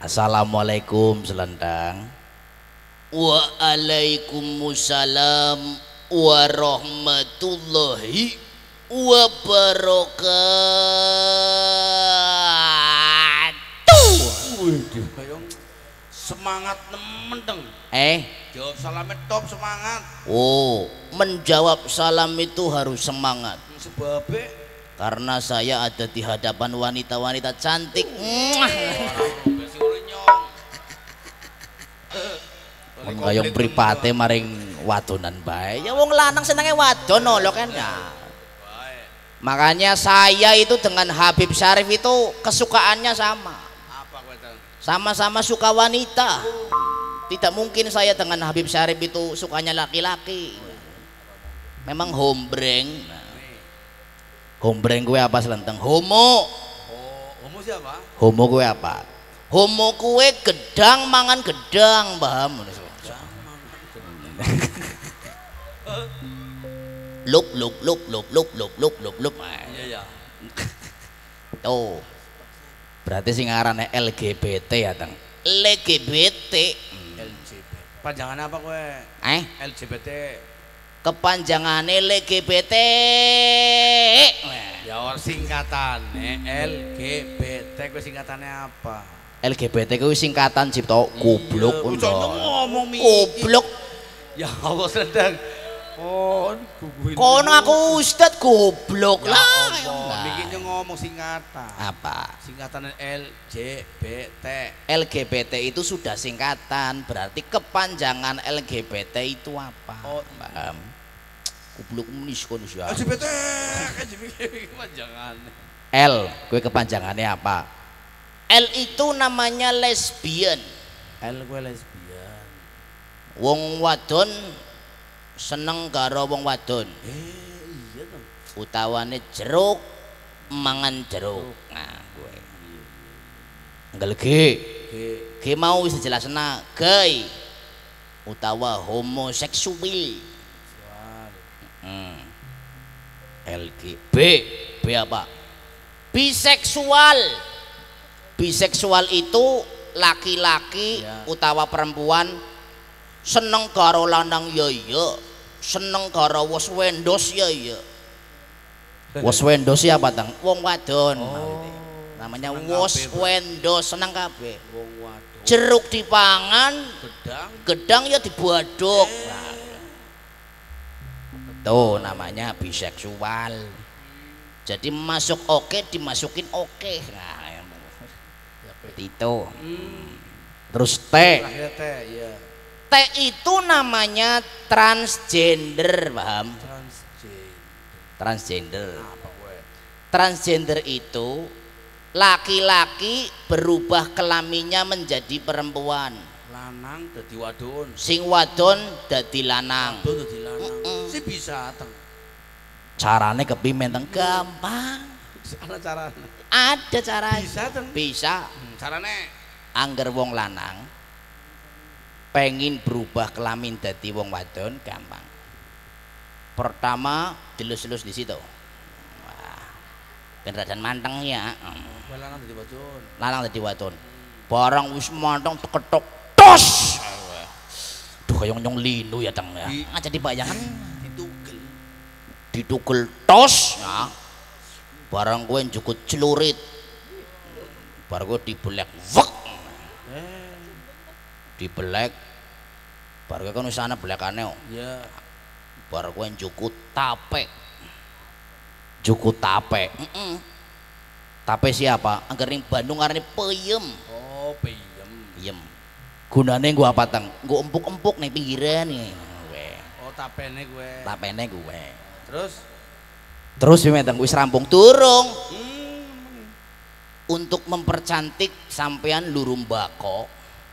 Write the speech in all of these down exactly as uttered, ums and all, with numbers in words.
Assalamualaikum selendang. Waalaikumsalam warahmatullahi wabarakatuh. Waduh, semangat nemen deng. Eh, Jawab salamnya top semangat. oh, menjawab salam itu harus semangat. Sebabnya Karena saya ada di hadapan wanita-wanita cantik. Wong kaya mripate maring wadonan bae. Ya wong lanang senenge wadon lho kan ya. Makanya saya itu dengan Habib Syarif itu kesukaannya sama. apa kowe teng? Sama-sama suka wanita. Tidak mungkin saya dengan Habib Syarif itu sukanya laki-laki. Memang hombreng. Hombreng gue apa selenteng? Homo. Oh, homo siapa? Homo gue apa? Homo kue gedang mangan gedang, paham? Lup lup lup lup lup lup lup lup lup. Iya ya. Tuh. Berarti sing ngarane L G B T ya, Teng. L G B T. L G B T. Panjangannya apa kowe? Eh, L G B T. kepanjangannya L G B T. Ya or singkatannya L G B T kowe singkatannya apa? L G B T kuwi singkatan Cipto goblok Iya, undang. ngomong mi. Goblok. Ya Allah sedang. Oh, guguin. Kono aku ustad goblok Ya lah. Allah, bikinnya ngomong singkatan. Apa? Singkatan L G B T. L G B T itu sudah singkatan, berarti kepanjangan L G B T itu apa? Oh, paham? Goblok munis kono ya. L G B T kan jadi panjangan. L, gue kepanjangannya apa? L itu namanya lesbian. L gue lesbian. Wong wadon seneng karo wong wadon. Eh, iya dong. Utawane jeruk mangan jeruk. Nah, gue. Enggak G. G. G mau wis jelasna gay utawa homoseksual. Hmm. L G B B apa? Biseksual. Biseksual itu laki-laki ya. Utawa perempuan seneng karo lanang ya iya, seneng karo wos wendos ya iya. Wos wendos siapa tang? Wong wadon. Oh, namanya seneng wos kabeh, Bro. wendos seneng kabeh. Wong wadon. Jeruk dipangan, Gedang. gedang ya dibuaduk. Eh. Nah, tuh namanya biseksual. Jadi masuk oke, dimasukin oke. Nah, itu. Hmm. Terus T. Terakhir T, iya. T itu namanya transgender, paham? Transgender. Transgender. Apa gue? Transgender itu laki-laki berubah kelaminnya menjadi perempuan. Lanang dadi wadon. Sing wadon dadi lanang. Wadon dadi lanang. Mm-mm. Si bisa teng. Carane kepimen teng gampang. Ana carane. Ada caranya. Bisa teng. Bisa. Hmm, carane Angger wong lanang pengen berubah kelamin dadi wong wadon gampang. Pertama dilus-lus di situ. Wah. Ben radan manteng ya. gue lanang dadi wadon. Lanang dadi wadon. Barang wis manteng teketok tos. Duh kaya nyong linu ya teng ya. Di- Aja dibayangan Ditugel. ditukel tos ya. Barang kowe njukut celurit. Bar kowe dibelek wek. Eh, Dibelek. Bar kowe kan wis ana belekane. ya. Bar kowe njukut tape. Njukut tape. Heeh. Tape siapa? Angger ning Bandung arane peyem. Oh, peyem. Peyem. Gunane nggo apa teng? Nggo empuk-empuk ning pinggiran nih. Kowe. Oh, tapene gue. Tapene kowe. Terus Terus piye teng wis rampung durung. hmm. Untuk mempercantik sampean luru mbako.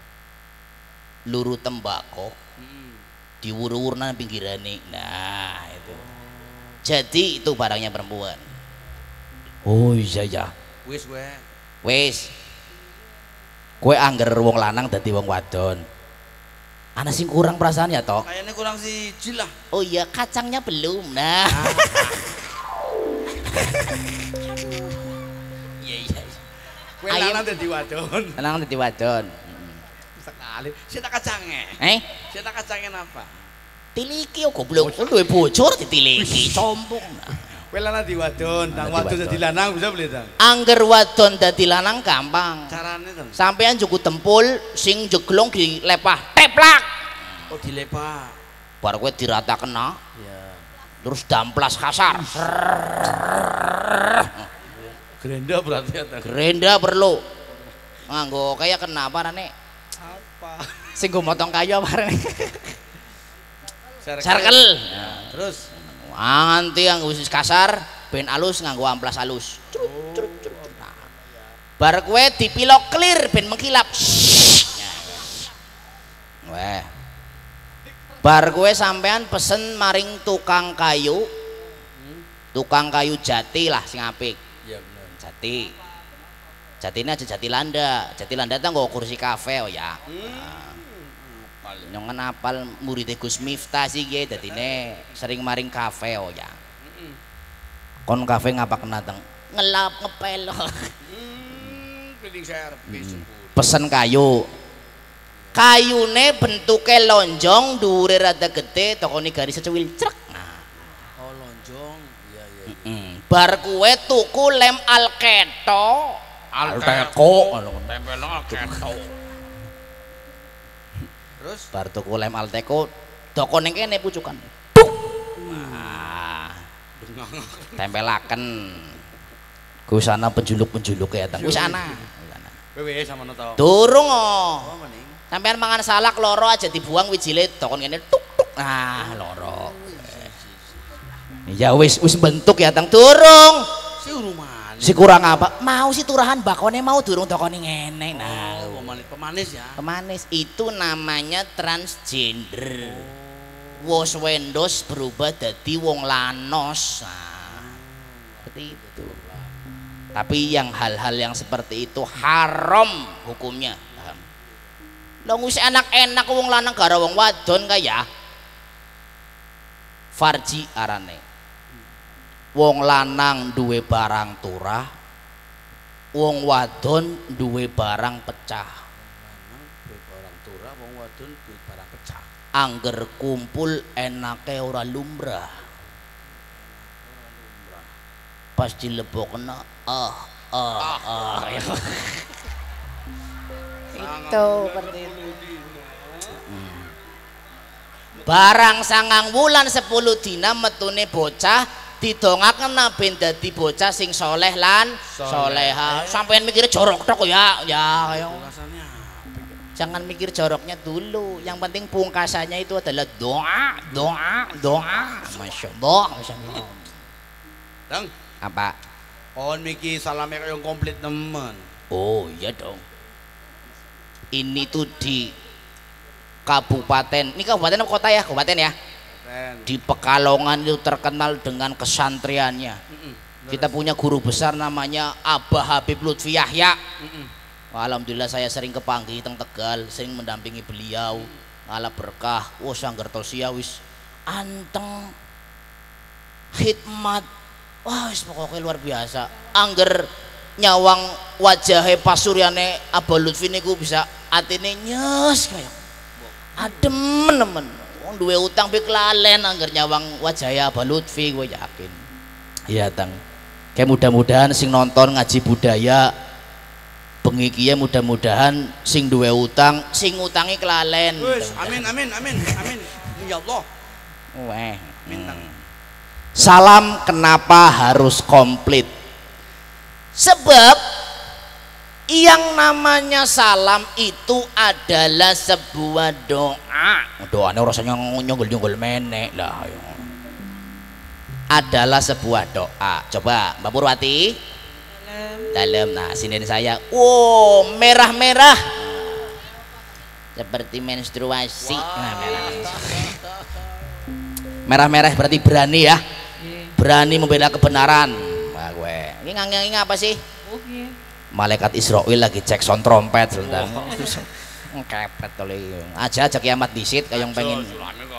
Luru tembako. Hmm. Diwur-wur nang pinggirane. Nah, itu. Jadi itu barangnya perempuan. Oh iya ya. Wis gue. Wis. Kowe angger wong lanang dadi wong wadon. Ana sing kurang perasaan ya tok. Kayaknya kurang siji lah. Oh iya, kacangnya belum. Nah. Iya iya. Kue Ayam lanang dadi wadon. lanang dadi wadon. Sekali. Sita kacange. Eh? Sita kacange napa? Tiliki yo goblok. Lu duwe bojo ditiliki, sombong. Kowe lanang di wadon, nang Dadi wadon wadon. dadi lanang bisa beli tang. Angger wadon dadi lanang gampang. Carane ten. Sampean juku tempul sing jeglong dilepah teplak. Oh dilepak. Bar kowe dirata kena, Ya. terus damplas kasar. Gerenda berarti ya tang. Gerenda perlu. Nganggo kaya kenapa rane? Apa? Sing go motong kayu apa rane? Circle. Circle. Ya, terus Nganti yang khusus kasar, ben alus nganggo amplas alus. Crut, crut, crut. Nah. Bar kowe dipilok clear ben mengkilap. Weh. Bar kowe sampean pesen maring tukang kayu. Tukang kayu jati lah sing apik. iya bener. Jati. Jatine aja jati landa. Jati landa ta nggo kursi kafe oh ya. Nyong apal murid Gus Miftah sih ge dadine sering maring kafe oh ya. Kon kafe ngapa kena teng ngelap ngepel. Hmm, cleaning service. Pesen kayu. Kayune bentuke lonjong, dhuwure rada gede, tokone garis secuil crek. Nah, Oh lonjong. Iya iya. mm. Bar kuwe tuku lem Alketo. Alteco. Tempel Alketo. Terus Bar tuku lem Alteco, toko ning kene pucukan. Nah, tempelaken. Gus ana penjuluk-penjuluk ya tang. Wis ana. Kowe sama to. Durung oh. Oh mending. Sampean mangan salak loro aja dibuang wijile tokon ngene tuk tuk. Nah, loro. Ya wis wis bentuk ya tang durung. Si uruman. Si kurang apa? Mau si turahan bakone mau durung tokone ngene. Nah, Oh, pemanis, pemanis ya. pemanis itu namanya transgender. Wos wendos berubah jadi wong lanos. Nah, seperti itu. Tapi yang hal-hal yang seperti itu haram hukumnya. Paham? Lah wis enak-enak wong lanang karo wong wadon kaya. Farji arane. Wong lanang duwe barang turah, wong wadon duwe barang pecah. Lanang duwe barang turah, wong wadon duwe barang pecah. Angger kumpul enake ora lumrah. Pas dilebokna ah ah ah. Itu seperti itu. Hmm. Barang sangang wulan sepuluh dina metune bocah didongaken ben dadi bocah sing soleh lan soleha. Sampeyan mikir jorok tok ya ya kaya. Rasanya Jangan mikir joroknya dulu. Yang penting pungkasannya itu adalah doa, doa, doa. Masya Allah, Masya Allah. Dang, Apa? pohon miki salame kaya komplit nemen. Oh iya dong. Ini tuh di kabupaten. Ini kabupaten apa kota ya? Kabupaten ya. Keren. Di Pekalongan itu terkenal dengan kesantriannya. Mm-mm. Kita punya guru besar namanya Abah Habib Lutfi Yahya. Mm-mm. Alhamdulillah saya sering kepanggih teng Tegal, sering mendampingi beliau. Ala berkah, wah sanggar tausiah wis anteng khidmat. Wah, wis pokoknya luar biasa. Angger nyawang wajahe pasuryane Abah Lutfi niku bisa atine nyes kaya adem nemen. Wong duwe utang pe kelalen angger nyawang wajahe Abah Lutfi gue yakin. Iya, Tang. Kayak mudah-mudahan sing nonton ngaji budaya bengi kiye mudah-mudahan sing duwe utang sing utangi kelalen. Wis, amin amin amin amin. Ya Allah. Weh. Mintang. Salam kenapa harus komplit? Sebab yang namanya salam itu adalah sebuah doa. Doanya rasanya nyonggol-nyonggol menek lah. Adalah sebuah doa. Coba Mbak Purwati. Dalam. Nah, sini saya. Wow, merah-merah. Seperti menstruasi. Nah, merah. Merah-merah berarti berani ya. Berani membela kebenaran. Wah, gue. Ini nganggeng apa sih? Malaikat Israel lagi cek sound trompet sebentar. Kepet oleh aja aja kiamat disit kayak yang pengen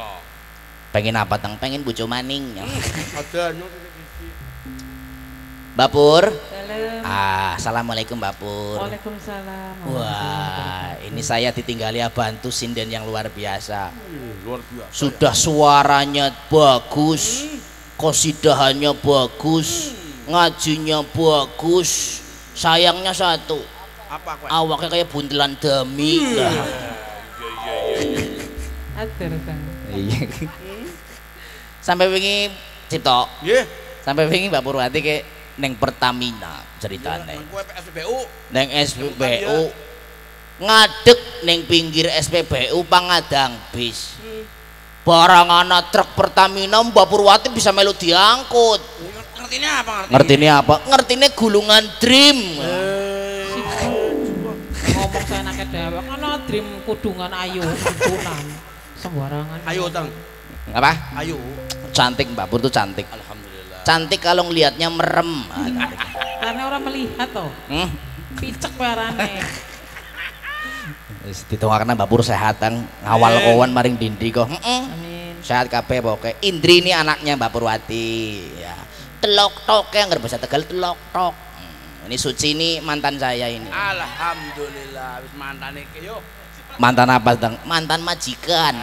pengen apa tang pengen bojo maning. Ada Mbak Pur. Salam. Ah, assalamualaikum Mbak Pur. Waalaikumsalam. Wah, ini saya ditinggali bantu sinden yang luar biasa. Hmm, luar biasa. Sudah suaranya bagus, qasidahannya bagus, ngajinya bagus. Sayangnya satu, Apa kue? awaknya kayak buntelan dami. Lah. Atur Kang. Iya. Sampai wingi Cipto, Nggih. sampai wingi Mbak Purwati ke neng Pertamina ceritane. Kue P S B U. Neng S P B U ngadeg neng pinggir S P B U pangadang bis. Barang anak truk Pertamina Mbak Purwati bisa melu diangkut. Ngertinya apa ngerti? Ngertine apa? Ngertine gulungan Dream. Ngomong saya anaknya dewek, ana dream kudungan ayu kunan. Sembarangan. Ayo tang. Apa? Ayo. Cantik Mbak Pur tuh cantik. Alhamdulillah. Cantik kalau ngelihatnya merem. Ah, cantik. Karena orang melihat toh. Hmm? Picek barane. Wis ditungakna Mbak Pur sehatan ngawal kawan maring dindi kok. Heeh. Amin. Sehat kabeh pokoke. Indri ini anaknya Mbak Purwati ya. Telok tok yang nggak bisa Tegal telok tok. Hmm, ini Suci ini mantan saya ini. Alhamdulillah wis mantan iki yo. Mantan apa Tang? Mantan majikan.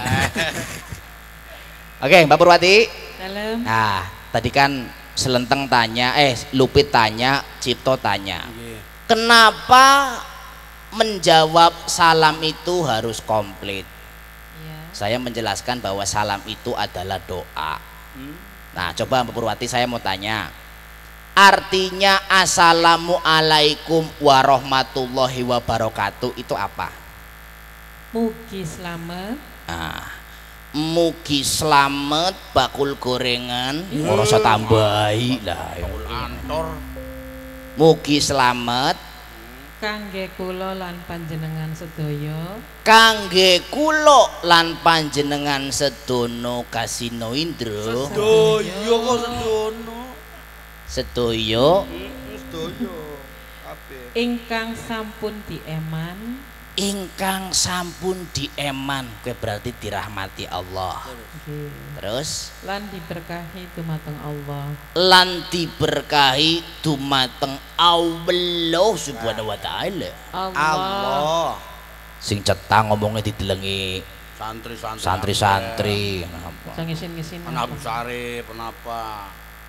Oke Mbak Purwati. Salam. Nah tadi kan Selenteng tanya, eh Lupit tanya, Cipto tanya. Nggih. Kenapa menjawab salam itu harus komplit? Iya. Saya menjelaskan bahwa salam itu adalah doa. Hmm? Nah coba Mbak Purwati saya mau tanya, artinya assalamualaikum warahmatullahi wabarakatuh itu apa? Mugi selamat. Nah, mugi slamet bakul gorengan Iya. ora usah tambahi lah. Bakul antor. Mugi slamet Kangge kula lan panjenengan sedaya. kangge kula lan panjenengan sedono Kasino Indro Sedoyo kok sedono. sedaya Sedoyo. Kabeh. Ingkang sampun dieman. ingkang sampun dieman, kowe berarti dirahmati Allah. Nggih. Terus Lan diberkahi dumateng Allah. lan diberkahi dumateng Allah subhanahu wa ta'ala. Allah. Allah. Sing cetang ngomongnya didelengi Santri-santri. santri-santri. Napa? Jangan ngisin-ngisin. Anak Sari kenapa?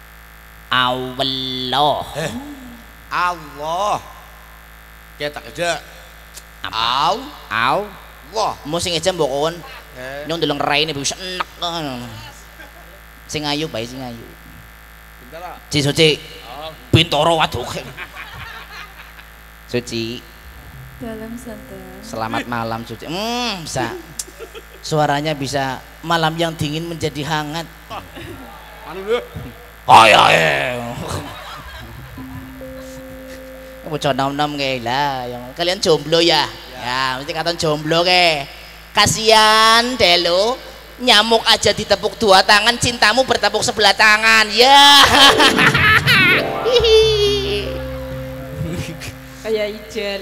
Allah. Allah. Kita kerja. Apa? Au. Allah. Mau sing eja mbok kon. Eh. Nyong deleng raine bisa enak kan. Sing ayu bae sing ayu. Bentar lah. Ci Suci. Oh. Bintoro waduh. Suci, Dalam santai. selamat malam Suci. Hmm, bisa. Suaranya bisa malam yang dingin menjadi hangat. Anu deh. Oh ya. Bocah nom-nom kayak lah, yang kalian jomblo ya? Ya, mesti kata jomblo ke. Kasihan deh lo, nyamuk aja ditepuk dua tangan, cintamu bertepuk sebelah tangan. Ya. Kayak ijel.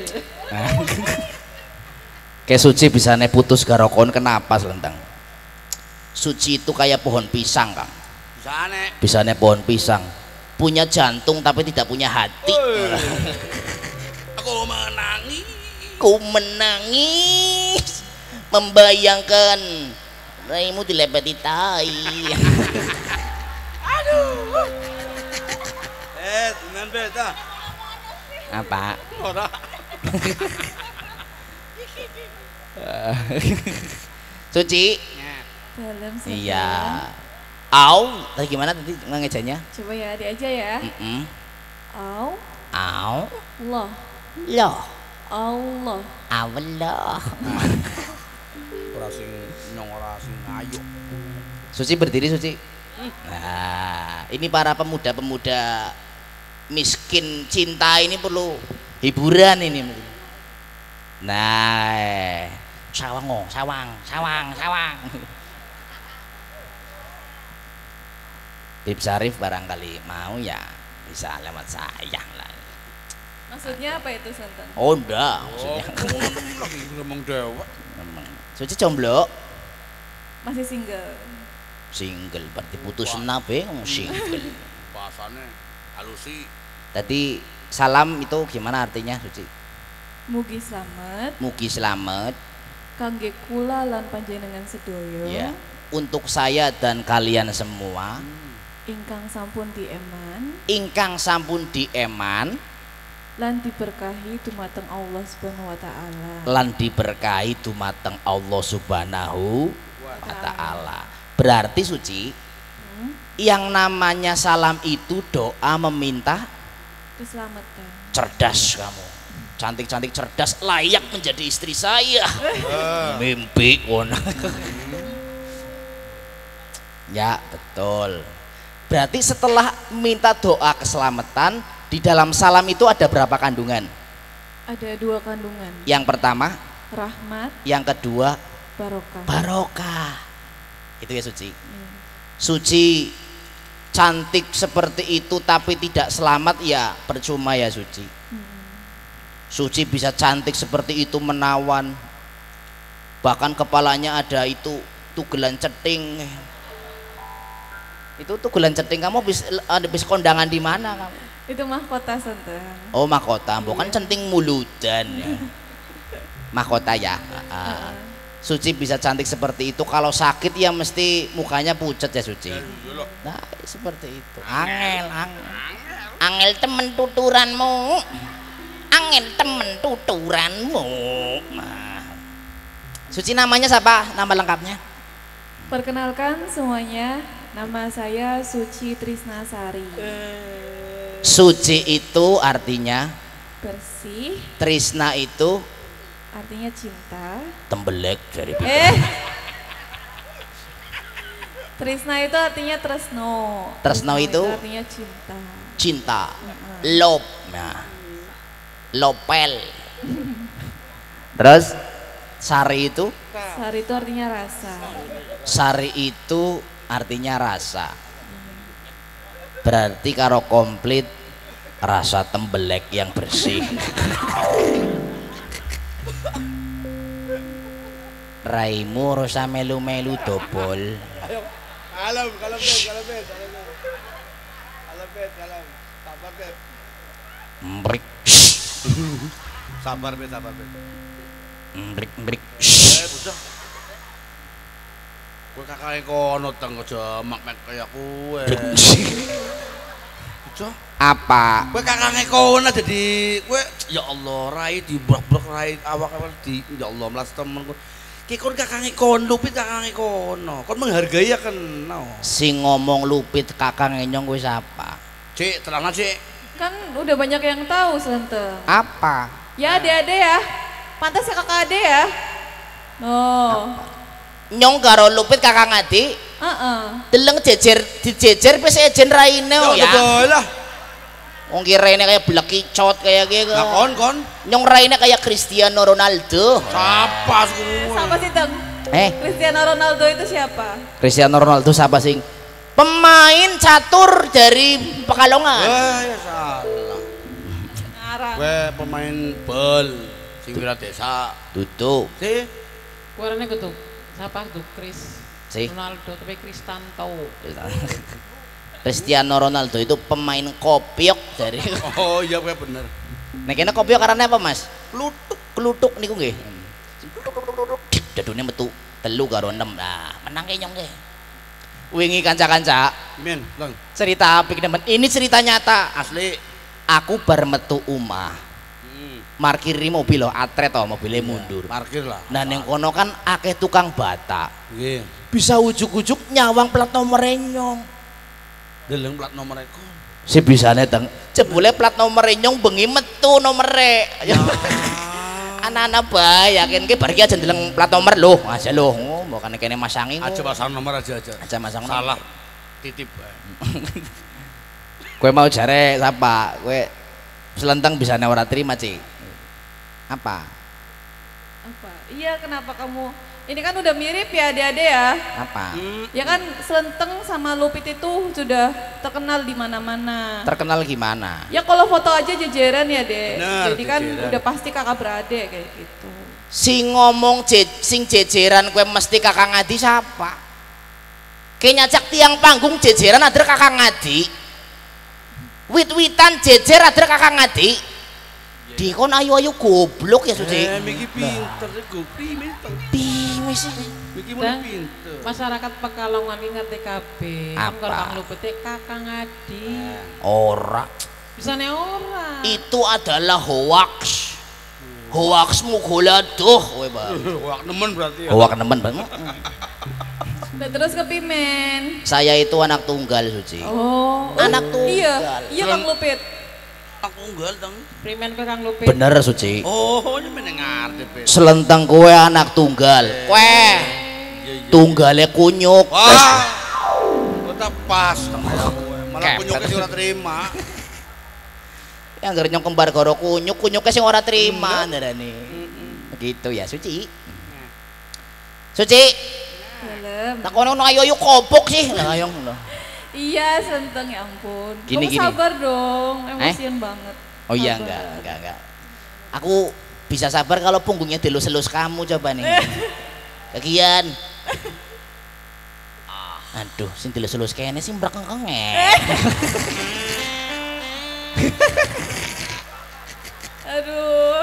Kayak Suci bisa nih putus garokon kenapa Selentang? Suci itu kayak pohon pisang Kang. Bisa aneh. Bisa nih pohon pisang, punya jantung tapi tidak punya hati. Aku menangis. Ku menangis membayangkan raimu dilepeti tai. Eh, dengan beta. Apa? Ora. Suci? Dalam santai. Iya. Au, tadi gimana tadi ngejanya? Coba ya, di aja ya. Mm-mm. Au, Au, Allah, loh, Allah. Allah. Ora sing nyong ora sing ayu. Suci berdiri Suci. Nah, ini para pemuda-pemuda miskin cinta ini perlu hiburan ini. Nah, eh. sawang, oh, sawang, sawang, sawang. Bib Syarif barangkali mau ya bisa lewat sayang lah. Maksudnya apa itu santan? Oh enggak, Oh, maksudnya lagi ngomong dewa. memang. Suci jomblo, Masih single. single berarti putus nabe ngomong single. Bahasane halusi. Tadi salam itu gimana artinya Suci? Mugi slamet Mugi selamat kangge kula lan panjenengan sedaya. ya untuk saya dan kalian semua Ingkang sampun dieman ingkang sampun dieman lan diberkahi dumateng Allah Subhanahu wa taala. lan diberkahi dumateng Allah Subhanahu wa taala. Berarti Suci, Hmm? yang namanya salam itu doa meminta Keselamatan. cerdas kamu. Cantik-cantik cerdas layak menjadi istri saya. Mimpi won. Ya, betul. Berarti setelah minta doa keselamatan, di dalam salam itu ada berapa kandungan? Ada dua kandungan. Yang pertama, Rahmat, yang kedua barokah. barokah. Itu ya Suci. Iya. Suci cantik seperti itu tapi tidak selamat ya percuma ya Suci. Hmm. Suci bisa cantik seperti itu menawan, bahkan kepalanya ada itu tugelan ceting. Itu tugelan ceting kamu bis ada bis kondangan di mana kamu? Itu mahkota santan. Oh mahkota, bukan centing muludan ya. Mahkota ya. Ah. Suci bisa cantik seperti itu, kalau sakit ya mesti mukanya pucat ya Suci. Nah seperti itu. Angel, angel, angel temen tuturanmu. Angin temen tuturanmu. Nah. Suci namanya siapa? Nama lengkapnya? Perkenalkan semuanya, nama saya Suci Trisnasari. Suci itu artinya Bersih, Trisna itu artinya cinta. tembelek dari Eh, Trisna itu artinya tresno. Tresno itu? artinya cinta. cinta. Lop. Nah. Lopel. Terus sari itu? Sari itu artinya rasa. Sari itu artinya rasa. Berarti karo komplit rasa tembelek yang bersih. Raimu rasa melu-melu dobol. Kalem, kalem bet, kalem bet, kalem bet. Kalem bet, kalem. Sabar bet. Mbrik. Sabar bet, sabar bet. Mbrik mbrik. Eh, bocah. Kowe kakake kono teng aja mak-mak kaya kowe. Bocah. Apa? Kowe kakake kono dadi kowe ya Allah rai diblok-blok rai awak-awak di ya Allah melas temen kowe. Ki kon kakake kono lupit kakake kono. Kon menghargai ya kena. Sing ngomong lupit kakang enyong kuwi siapa? Cik, tenang Cik. Kan udah banyak yang tahu Slenteng. Apa? Ya ade-ade ya. Pantas ya kakak ade ya. Oh. Nyong karo lupit kakang adi. Heeh. Deleng jejer dijejer wis ejen raine Ya ya. betul lah. Wong ki raine kaya blekicot kayak gitu. Lah kon kon. Nyong raine kayak Cristiano Ronaldo. Siapa kowe? Siapa sih Teng? Eh, Cristiano Ronaldo itu siapa? Cristiano Ronaldo siapa sing? Pemain catur dari Pekalongan. Wah, ya salah. Ngarang. Kowe pemain bal sing wira desa. Tutup. Si Warnanya gitu. Siapa tuh? Chris Si. Ronaldo tapi Kristanto. Cristiano Ronaldo itu pemain kopiok dari. oh iya kowe bener. Nek kene kopiok karena apa, Mas? Klutuk. Klutuk niku nggih. Dadune metu telu karo enam. Nah, menang nyong nggih. Wingi kanca-kanca Min, Lang. cerita apik temen. Ini cerita nyata. Asli. Aku bar metu omah. Hmm. Markiri mobil loh, atret toh mobilnya mundur. Parkir lah. Nah yang kono kan akeh tukang bata. Nggih. Bisa ujuk-ujuk nyawang plat nomor nyong. Deleng plat nomor iku. Si bisane teng jebule plat nomor nyong bengi metu nomere. Anak-anak bae yakin ki bar ki aja ndeleng plat nomor lho, aja lho. Oh, mbok kene masangi. Aja pasang nomor aja aja. Aja masang nomor. Salah. Titip. Kowe mau jare siapa? Kowe selentang bisa ora terima, Ci. Apa? Apa? Iya, kenapa kamu? Ini kan udah mirip ya ade-ade ya. Apa? Ya kan Slenteng sama Lupit itu sudah terkenal di mana-mana. Terkenal gimana? Ya kalau foto aja jejeran ya, Dek. Bener, Jadi kan jejeran. udah pasti kakak beradik kayak gitu. Sing ngomong je, sing jejeran kowe mesti kakak ngadi siapa? Kayak nyacak tiang panggung jejeran ada kakak ngadi. Wit-witan jejer ada kakang adik. Dikon ayu-ayu goblok ya Suci. Eh, Miki pinter sego. Pinter. Piye sih? Miki mau Dan pinter. masyarakat Pekalongan ini ngerti kabeh. Kan Apa? kalau Kang Luput e Kakang Adi. Ora. Bisane ora. Itu adalah hoax. Hoaxmu goladoh kowe, Bang. Wah, nemen berarti ya. Hoax nemen banget. Nah, terus ke Pimen. Saya itu anak tunggal Suci. Oh, Anak tunggal. Iya, iya Kang Lupit. Aku unggal tang. Primen ke Kang Lupit. Bener Suci. Oh, ini meneng ngerti, Pe. Selentang kowe anak tunggal. Kowe Iya, iya. tunggale kunyuk. Wah. Kota pas tang aku. Malah Kepet. kunyuknya sih ora terima. Yang gernyong kembar goro kunyuk, kunyuknya sing ora terima ndarane. Begitu ya Suci. Suci, Dalam. takono no ayo ayo kopok sih. Lah ayo. Iya, senteng ya ampun. Gini, Kamu gini. sabar dong, emosian banget. Oh iya Sabar. enggak, enggak, enggak. Aku bisa sabar kalau punggungnya dilus-elus kamu coba nih. Kagian. Aduh, sing dilus-elus kene sing mbrakengkenge. Aduh,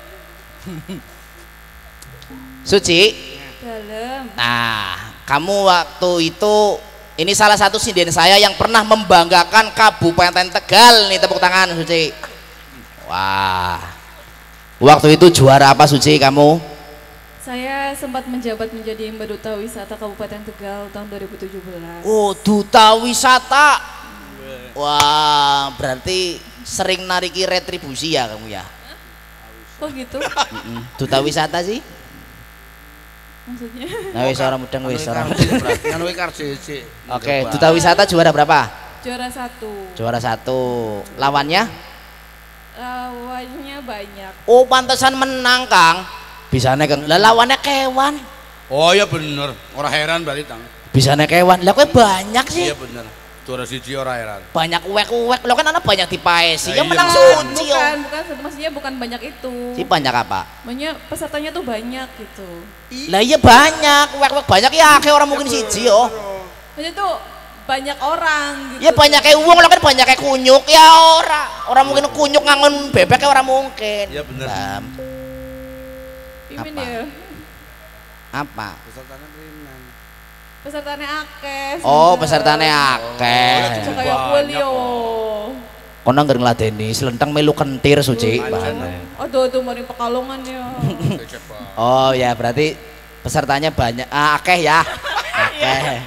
Suci. dalam. Nah, kamu waktu itu ini salah satu sinden saya yang pernah membanggakan Kabupaten Tegal nih, tepuk tangan Suci. Wah. Waktu itu juara apa Suci kamu? Saya sempat menjabat menjadi Mbak Duta Wisata Kabupaten Tegal tahun dua ribu tujuh belas. Oh, duta wisata. Wah, berarti sering nariki retribusi ya kamu ya? Kok gitu? Mm-mm. Duta wisata sih? Maksudnya? Nah, wis orang mudeng wis orang mudeng. Kan kowe K C C. Oke, duta wisata juara berapa? Juara satu. Juara satu. Lawannya? Lawannya banyak. Oh, pantesan menang, Kang. Bisane Kang. Lah lawannya kewan. Oh iya bener. Ora heran berarti tang. Bisane kewan. Lah kowe banyak sih. Iya bener. Juara siji ora heran. Banyak uwek-uwek. Lo kan anak banyak dipaesi. Ya, Ya iya, menang Mas. Suci yo. Bukan, bukan, maksudnya bukan banyak itu. Si banyak apa? Maksudnya pesertanya tuh banyak gitu. Lah iya banyak, uwek-uwek banyak ya akeh orang mungkin siji yo. Maksudnya tuh banyak orang gitu. Ya banyak kayak uang lo kan banyak kayak kunyuk ya ora. Orang mungkin kunyuk ngangon bebek ya orang mungkin. Iya bener. Bam. Pimin apa? ya. Apa? Pesertanya kerinan. Pesertanya akeh. Oh, sebentar. pesertane akeh. Bisa kayak Julio. Kono ngger ngladeni selentang melu kentir Suci. Aduh, tuh mari Pekalongan ya. Oh ya, berarti pesertanya banyak. Ah, akeh ya. Akeh.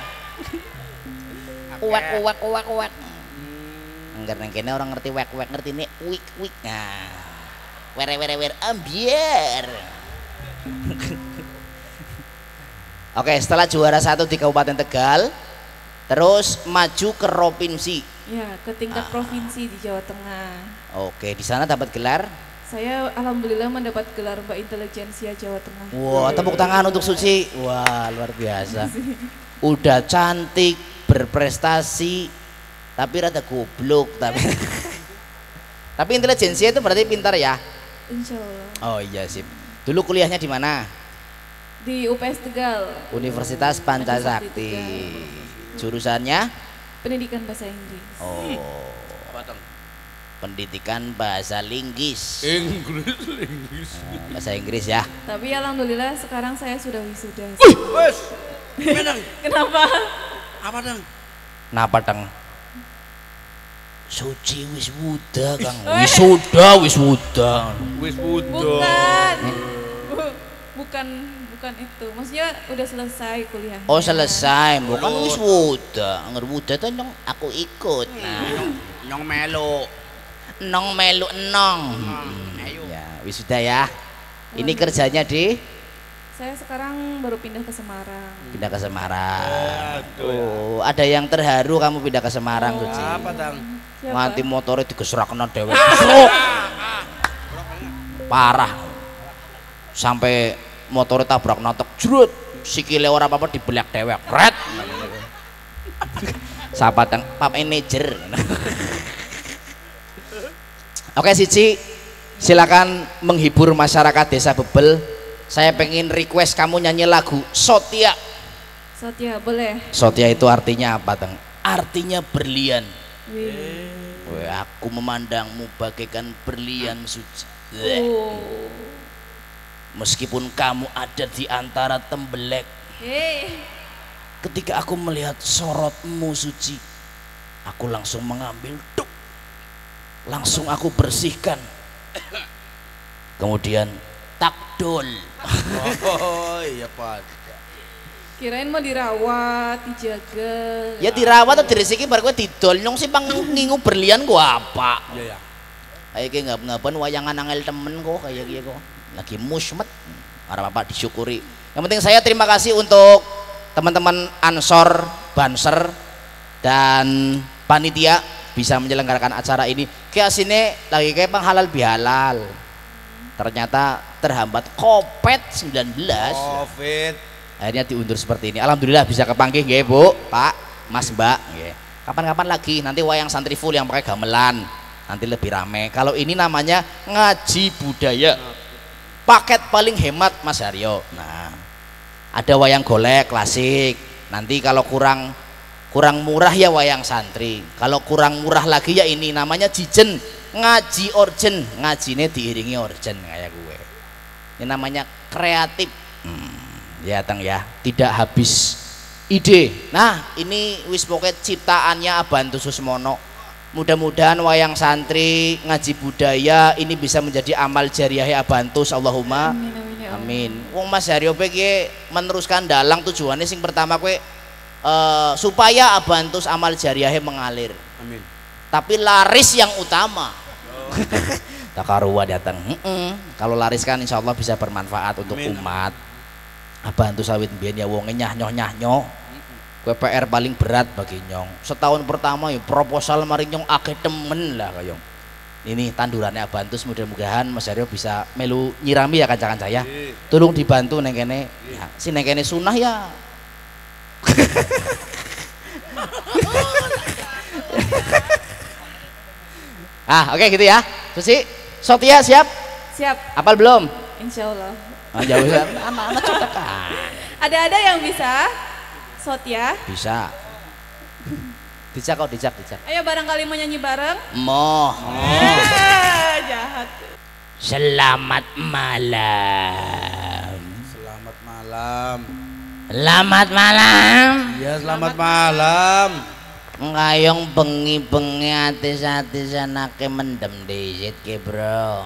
Uwek uwek uwek uwek. Angger nang kene orang ngerti wek wek ngerti ini wik wik. Nah. Were were were ambiar. Oke, setelah juara satu di Kabupaten Tegal, terus maju ke provinsi. Ya, ke tingkat provinsi di Jawa Tengah. Oke, di sana dapat gelar. Saya alhamdulillah mendapat gelar Mbak Intelijensia Jawa Tengah. Wah, tepuk tangan untuk Suci. Wah, luar biasa. Udah cantik, berprestasi, tapi rada goblok. Tapi, tapi intelijensia itu berarti pintar ya? Insya Allah. Oh iya sip. Dulu kuliahnya di mana? Di U P S Tegal. Universitas Pancasakti. Jurusannya? Pendidikan Bahasa Inggris. Oh, Apa tang? pendidikan bahasa linggis. Inggris, Inggris. Nah, bahasa Inggris ya. Tapi alhamdulillah sekarang saya sudah wisuda. Wes. Menang. Kenapa? Apa tang? Napa teng? Suci wis wuda Kang. Wisuda wis wuda. Wis wudo. Bukan. Bu- Bukan bukan itu. Maksudnya udah selesai kuliahnya. Oh selesai, bukan wis wuda. Angger wuda tuh nyong aku ikut. Nah, Nyong melo. nong melu nong. Ayo. Ya, wisuda ya. Ini kerjanya di Saya sekarang baru pindah ke Semarang. pindah ke Semarang. Aduh, ya. Oh, ada yang terharu kamu pindah ke Semarang, Suci. Apa tang? Siapa? Nganti motornya digesrakno dhewek. Kruk. Parah. Sampai motornya tabrak notok jrut. Sikile ora apa-apa dibelak dhewek. Ret. Sapa teng Pak Manajer. Oke Cici, silakan menghibur masyarakat Desa Bebel. Saya pengen request kamu nyanyi lagu Sotia. Satya boleh. Sotia itu artinya apa, Teng? Artinya berlian. Wih. Weh, aku memandangmu bagaikan berlian suci. Oh. Meskipun kamu ada di antara tembelek, Hei. ketika aku melihat sorotmu suci, aku langsung mengambil duk, langsung aku bersihkan, kemudian takdol. Oh iya Pak. Kirain mau dirawat, dijaga. Ya dirawat atau diresiki bar kowe didol nyong sih bang ngingu berlian gua apa? Iya ya. Ayo ki ngap-ngapan wayangan angel temen kok kayak gitu kok. Lagi musmet. Ora apa disyukuri. Yang penting saya terima kasih untuk teman-teman Ansor, Banser dan panitia bisa menyelenggarakan acara ini. Kayak sini lagi kayak bang halal bihalal. Ternyata terhambat Covid sembilan belas. Covid. Akhirnya diundur seperti ini. Alhamdulillah bisa kepanggih nggih Bu, Pak, Mas, Mbak nggih. Kapan-kapan lagi nanti wayang santri full yang pakai gamelan. Nanti lebih rame. Kalau ini namanya ngaji budaya. Paket paling hemat Mas Haryo. Nah, ada wayang golek klasik. Nanti kalau kurang kurang murah ya wayang santri. Kalau kurang murah lagi ya ini namanya jijen, ngaji orjen. Ngajine diiringi orjen kayak gue. Ini namanya kreatif. Hmm. Ya teng ya, tidak habis ide. Nah ini wis poket ciptaannya Abantus Susmono. Mudah-mudahan wayang santri ngaji budaya ini bisa menjadi amal jariah Abantus. Allahumma Amin, amin, ya Allah. amin. Wong Mas Haryo ki meneruskan dalang tujuannya sing pertama kue uh, supaya Abantus amal jariah mengalir. Amin. Tapi laris yang utama. Takaruwa datang. Kalau laris kan insya Allah bisa bermanfaat untuk Amin. umat. Abantus sawit mbiyen ya wonge nyah-nyoh-nyah-nyoh. Kue P R paling berat bagi nyong. Setahun pertama ya proposal mari nyong akeh temen lah kayong. Ini tandurannya Abantus, mudah-mudahan Mas Haryo bisa melu nyirami ya kanca-kanca ya. Tolong dibantu neng kene. Ya, si neng kene sunah ya. Ah, oke gitu ya. Susi, Sotia siap? Siap, Apal belum? insya Allah. Ah, jauh anak-anak cotekan. Ada-ada yang bisa? Sotia. Bisa. Dicak kok, dicak, dicak. Ayo barangkali mau nyanyi bareng. Moh. Ah, jahat. Selamat malam. Selamat malam. Selamat malam. Iya selamat malam. Ngayong bengi-bengi atis-atis anake mendem disit ke bro.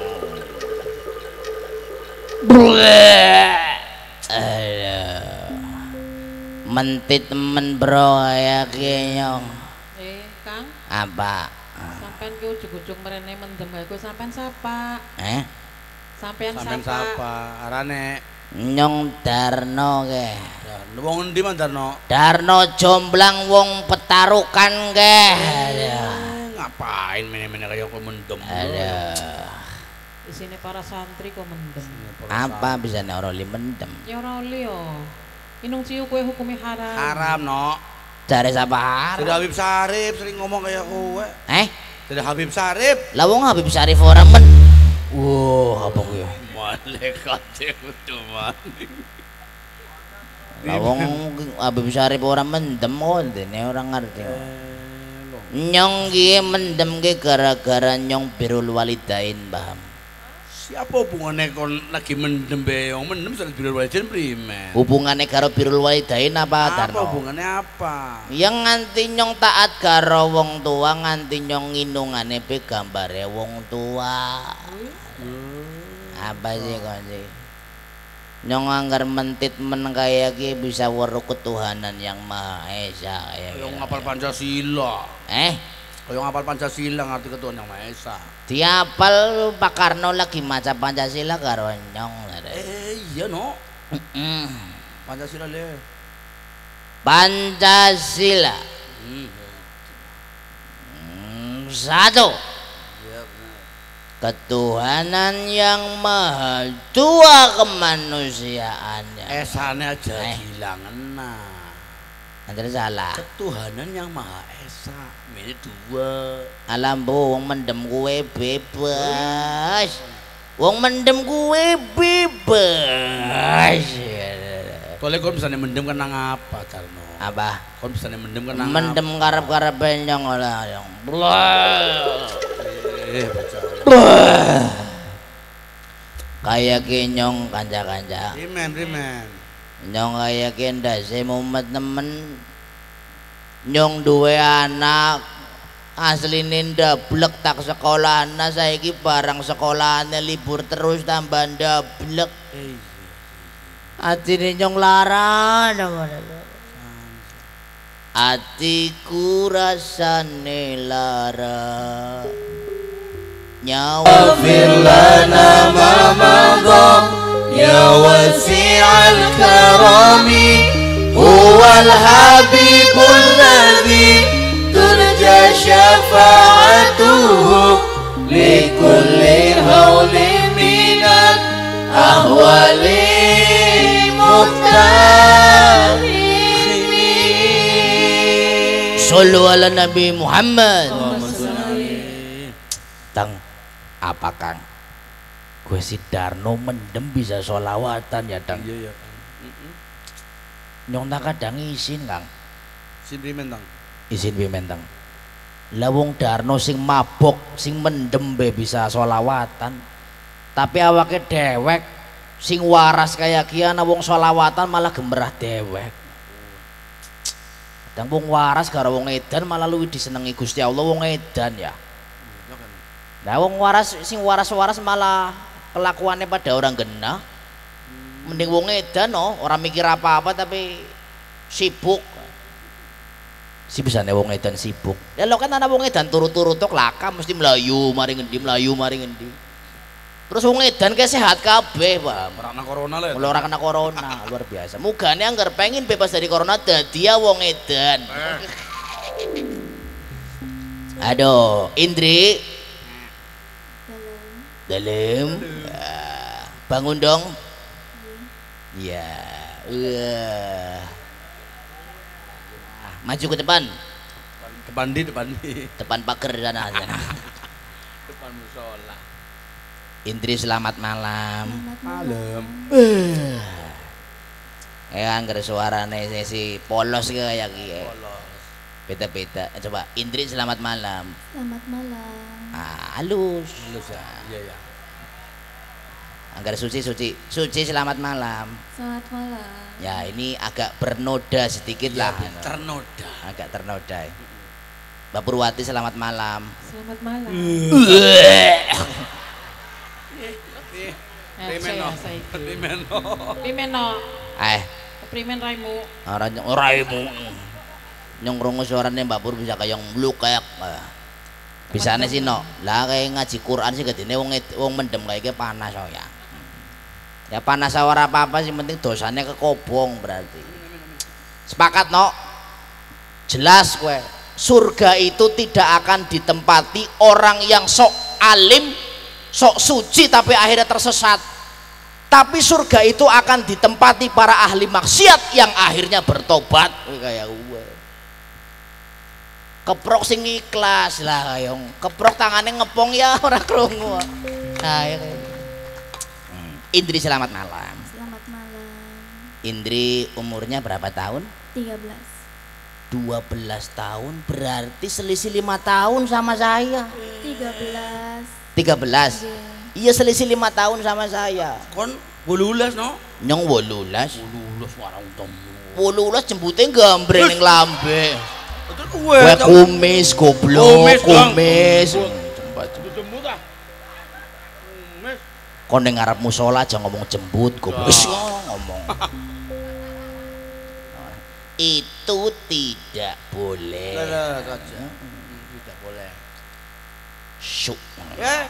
Aduh. Mentit temen bro ya nyong. Eh, Kang, Apa? sampean ki ujug-ujug mrene mendem aku sampean sapa? Eh? Sampean Sampeyan sapa? sapa? Arane. Nyong Darno ke. Ya, wong endi Man Darno? Darno jomblang wong petarukan ke. Eh, ngapain mene-mene kaya kowe mendem? Aduh. Di sini para santri kok mendem. Apa bisa oroli mendem? Ya ora oli yo. Inung ciu kue hukumnya haram. Haram no. Cari siapa Tidak Habib Sarif sering ngomong kayak kowe. Eh? Tidak Habib Sarif. Lah wong Habib Syarif orang men. Wah, apa kuwi? Malaikat itu maning. Lah wong Habib Syarif orang mendem kok dene orang ngerti. Nyong ki mendem ki gara-gara nyong birrul walidain, paham? Siapa hubungannya kon lagi mendem beong mendem sangat birrul walidain primen. Hubungannya karo birrul walidain apa Apa Darno? hubungannya apa? Yang nganti nyong taat karo wong tua nganti nyong nginungane pe gambare wong tua. Apa sih kon sih? Nyong anggar mentit men kaya ki bisa weruh ketuhanan yang Maha Esa kayak Kayak gitu. ngapal Pancasila. Eh, Kayak ngapal Pancasila ngerti ketuhanan yang Maha Esa. diapal Pak Karno lagi maca Pancasila karo nyong. Eh iya no. Mm. Pancasila le. Pancasila. Hmm. Hmm, satu. Iya benar. Ketuhanan yang maha tua kemanusiaannya. Esane aja Eh. hilangan nah. Nanti salah. Ketuhanan yang Maha Esa. Ini dua. Alam bu, wong mendem kue bebas. Wong mendem kue bebas. Boleh kon bisa mendem kenang apa Carno? Apa? Kon bisa mendem kenang Mendem karep-karep nyong olah nyong. Eh, bocah. Kayak nyong kanca-kanca. Rimen, rimen. Nyong kayak ndase mumet nemen. Nyong duwe anak asline ndablek tak sekolahna saiki barang sekolahane libur terus tambah ndablek. Atine nyong lara atiku rasane lara nyawa firlana mamago ya wasi'al karami huwal habibul ladzi turja syafa'atuhu likulli hawli minal ahwali muqtahimi. Sallu ala Nabi Muhammad. Tang, apa Kang? Gue si Darno mendem bisa solawatan ya Tang. Iya ya. Nyong tak kadang izin Kang. Sin rimen tang. Izin pimen Tang. Lah wong Darno sing mabok, sing mendem be bisa solawatan. Tapi awake dewek sing waras kayak kian wong solawatan malah gemerah dewek. Dan wong waras karo wong edan malah luwih disenengi Gusti Allah wong edan ya. Nah wong waras sing waras-waras malah kelakuannya pada orang genah. Mending wong edan no, orang mikir apa-apa tapi sibuk. Si bisane wong edan sibuk. Ya lo kan ana wong edan turu-turu tok laka mesti melayu mari ngendi melayu mari ngendi. Terus wong edan ke sehat kabeh, Pak. Ora kena corona lho. Mulai ora kena corona, luar biasa. Mugane anggar pengen bebas dari corona dadi ya wong edan. Aduh, Indri. Dalam. Ya. Bangun dong. Ya. Uh. Maju ke depan. Depan di, depan di. Depan pagar sana. sana. Depan musola. Indri selamat malam. Malam. Ya anggar suarane si polos kayak gitu. Beda-beda. Coba Indri selamat malam. Selamat malam. Ah, halus. Halus ya. Iya ya. Anggar Suci Suci. Suci selamat malam. Selamat malam. Ya ini agak bernoda sedikit lah. Ternoda. Agak ternoda. Mbak Purwati selamat malam. Selamat malam. Primeno. Primeno. Primeno. Eh, Primen raimu. orang oraimu. Nyong krungu suarane Mbak Pur bisa kayak mlukek. Bisa nih sih no. Lah kayak ngaji Quran sih gedene wong wong mendem kayak panas oh ya. Ya panas ora apa-apa sih penting dosanya kekobong berarti. Sepakat no? Jelas gue. Surga itu tidak akan ditempati orang yang sok alim, sok suci tapi akhirnya tersesat. Tapi surga itu akan ditempati para ahli maksiat yang akhirnya bertobat. Kayak gue. Keprok sing ikhlas lah kayong. Keprok tangannya ngepong ya ora krungu. Nah, ya kayak. Indri selamat malam. Selamat malam. Indri umurnya berapa tahun? tiga belas. dua belas tahun berarti selisih lima tahun sama saya. tiga belas. tiga belas. Iya selisih lima tahun sama saya. Kon wolulas no? Nyong wolulas. Wolulas warang temu. Wolulas jembute gambreng ning lambe. Betul Kowe kumis goblok, kumis. Jembut ah. Kumis. Kon ning ngarep musala aja ngomong jembut goblok. Wis ngomong. Itu tidak boleh. Lah saja. Tidak boleh. Syuk. Ya.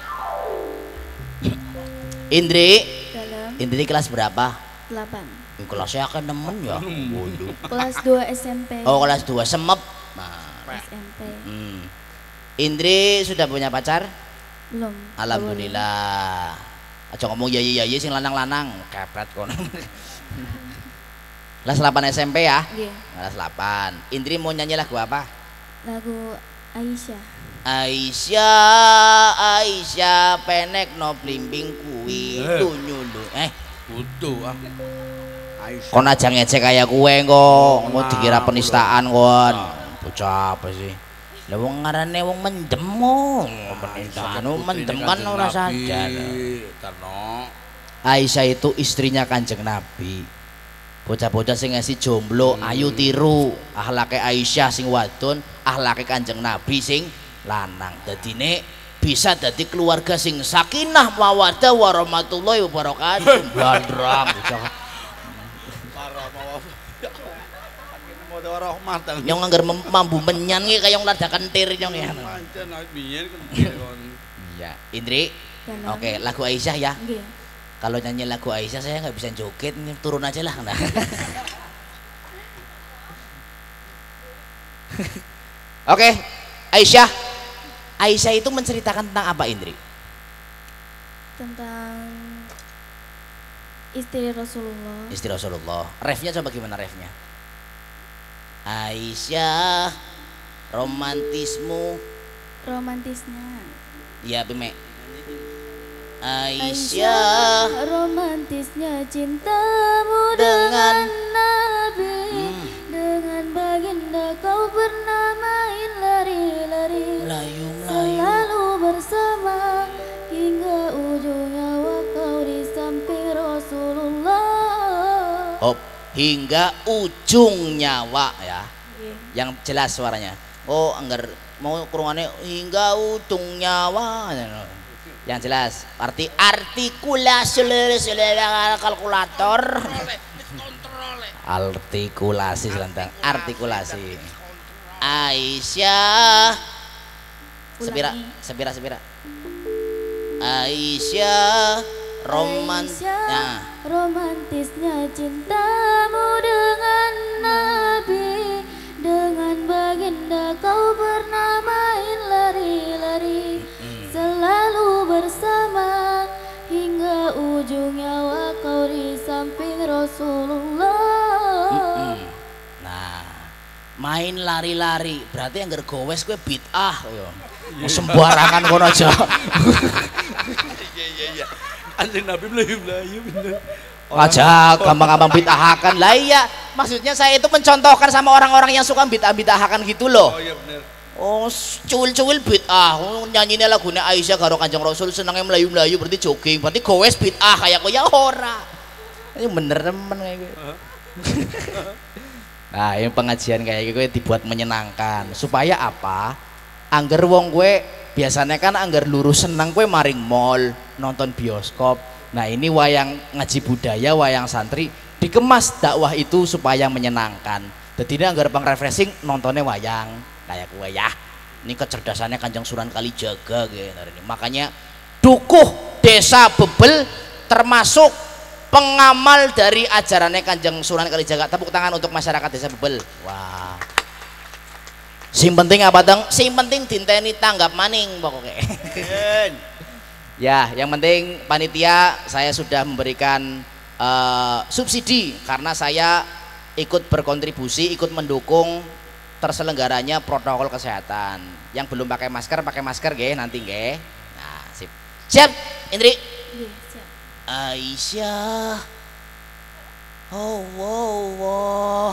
Indri, Dalam Indri kelas berapa? delapan. Kelasnya akan nemen ya. Waduh. Kelas dua S M P. Oh kelas dua semep. Nah. S M P. Hmm. Indri sudah punya pacar? Belum. Alhamdulillah. Aja ngomong ya ya ya sing lanang-lanang, kepret kono. Kelas delapan S M P ya? Iya. Kelas delapan. Indri mau nyanyi lagu apa? Lagu Aisyah. Aisyah, Aisyah penek no blimbing kuwi Eh. lunyu lu. Eh, Kudu ah. Kon aja ngecek kaya kue kok, mau dikira penistaan kon. Bocah apa sih? Lah wong ngarane wong mendem wong. Penistaan wong mendem kan ora sadar. Karena Aisyah itu istrinya Kanjeng Nabi. Bocah-bocah sing ngasih jomblo ayu tiru akhlake Aisyah sing wadon, akhlake Kanjeng Nabi sing lanang. Dadine bisa dadi keluarga sing sakinah mawaddah warahmatullahi wabarakatuh. Bandrang bocah. Yang anggar mambu menyan ki kaya lada kentir nyong ya. Iya, Indri. Oke, lagu Aisyah ya. Kalau nyanyi lagu Aisyah saya nggak bisa joget, turun aja lah. Nah. Oke, Aisyah. Aisyah itu menceritakan tentang apa, Indri? Tentang istri Rasulullah. Istri Rasulullah. Refnya coba gimana refnya? Aisyah, romantismu. Romantisnya. Iya, Bime. Aisyah, romantisnya cintamu dengan, dengan Nabi, hmm. dengan baginda kau pernah main lari-lari, selalu bersama hingga ujung nyawa kau di samping Rasulullah. Oh, hingga ujung nyawa ya, yeah. Yang jelas suaranya. Oh, anggar mau kurungannya hingga ujung nyawa. Yang jelas arti artikulasi kalkulator artikulasi selentang artikulasi Aisyah sepira sepira sepira Aisyah roman nah. Romantisnya cintamu dengan Nabi, dengan baginda kau pernah main lari-lari, selalu bersama hingga ujung nyawa kau di samping Rasulullah. Nah, main lari-lari berarti yang gergowes gue bid'ah sembarangan kono aja. Iya iya iya. Anjing Nabi melayu-melayu bener. Aja gampang-gampang bid'ahakan. Lah iya, maksudnya saya itu mencontohkan sama orang-orang yang suka bid'ah-bid'ahakan gitu loh. Oh iya bener. Oh, cuwil-cuwil bid'ah. Nyanyine lagune Aisyah karo Kanjeng Rasul senenge melayu-melayu berarti jogging. Berarti gowes bid'ah kayak kok ya ora. Ini bener temen kayak gitu. Nah, yang pengajian kayak gitu dibuat menyenangkan. Supaya apa? Angger wong gue biasanya kan angger lurus seneng gue maring mall, nonton bioskop. Nah, ini wayang ngaji budaya, wayang santri dikemas dakwah itu supaya menyenangkan. Jadi ini anggar pang refreshing nontonnya wayang kayak gue ya. Ini kecerdasannya Kanjeng Sunan Kalijaga gitu. Makanya dukuh desa Bebel termasuk pengamal dari ajarannya Kanjeng Sunan Kalijaga. Tepuk tangan untuk masyarakat desa Bebel. Wah. Sing penting apa dong? Sing penting dinteni tanggap maning pokoknya. Ya, yang penting panitia saya sudah memberikan uh, subsidi karena saya ikut berkontribusi, ikut mendukung terselenggaranya protokol kesehatan. Yang belum pakai masker, pakai masker nggih nanti nggih. Nah, sip. Siap, Indri? Iya, siap. Aisyah. Oh, wow, wow.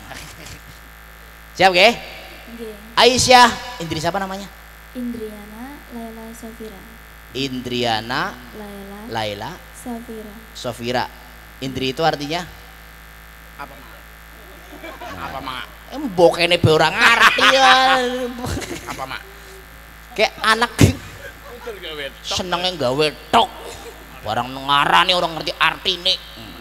Siap nggih? Nggih. Aisyah, Indri siapa namanya? Indriana Laila Safira. Indriana Laila Laila Safira. Sofira. Indri itu artinya Apa mak? Apa mak? em bokene be ora ngerti ya. Apa mak? Kayak anak senenge gawe tok. Barang ngarani orang ngerti artine.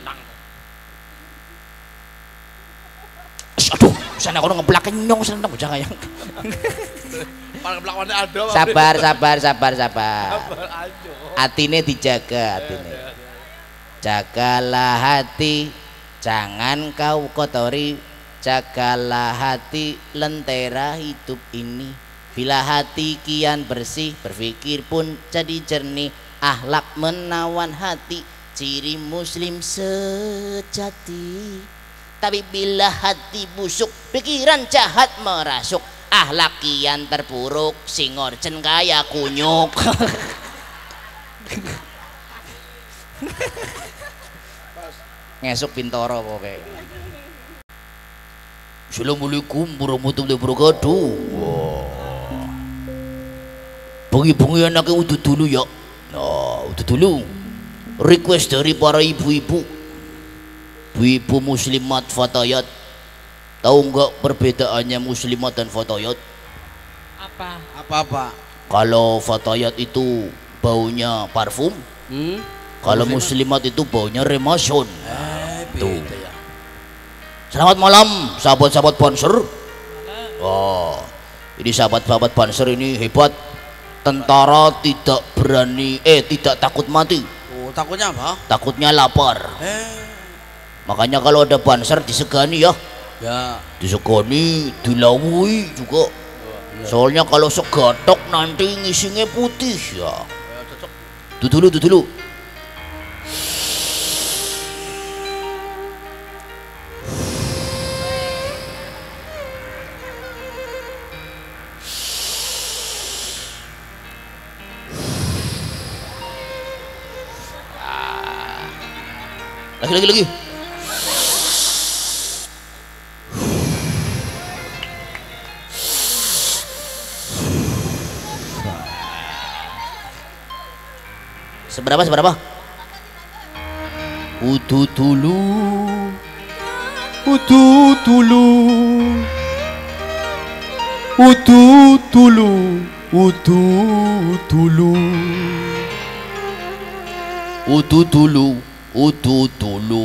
Aduh, sana kono ngeblak nyong seneng bocah kaya. Para ngeblakwane ada. Sabar, sabar, sabar, sabar. Atine dijaga, atine. Jagalah hati, jangan kau kotori. Jagalah hati, lentera hidup ini. Bila hati kian bersih, berpikir pun jadi jernih. Akhlak menawan hati, ciri muslim sejati. Tapi bila hati busuk, pikiran jahat merasuk. Akhlak kian terpuruk, sing orjen kaya kunyuk. ngesuk Bintoro pokoknya. Assalamualaikum warahmatullahi wabarakatuh. Wah. Bengi-bengi anaknya udah dulu ya. Nah, udah dulu. Request dari para ibu-ibu. Ibu-ibu muslimat fatayat. Tahu nggak perbedaannya muslimat dan fatayat? Apa? Apa-apa? Kalau fatayat itu baunya parfum. Hmm? Kalau muslimat itu baunya remason. Eh, Tuh. beda ya. Selamat malam sahabat-sahabat Banser. Oh, ini sahabat-sahabat Banser ini hebat. Tentara tidak berani, eh tidak takut mati. Oh, takutnya apa? Takutnya lapar. Eh, Makanya kalau ada Banser disegani ya. ya. Disegani, dilawui juga. Soalnya kalau segatok nanti ngisinya putih ya. Ya, cocok. Tuh dulu, tuh dulu. Lagi, lagi, lagi. Seberapa, seberapa? Udu dulu, udu dulu, udu dulu, udu dulu, udu dulu, udu dulu,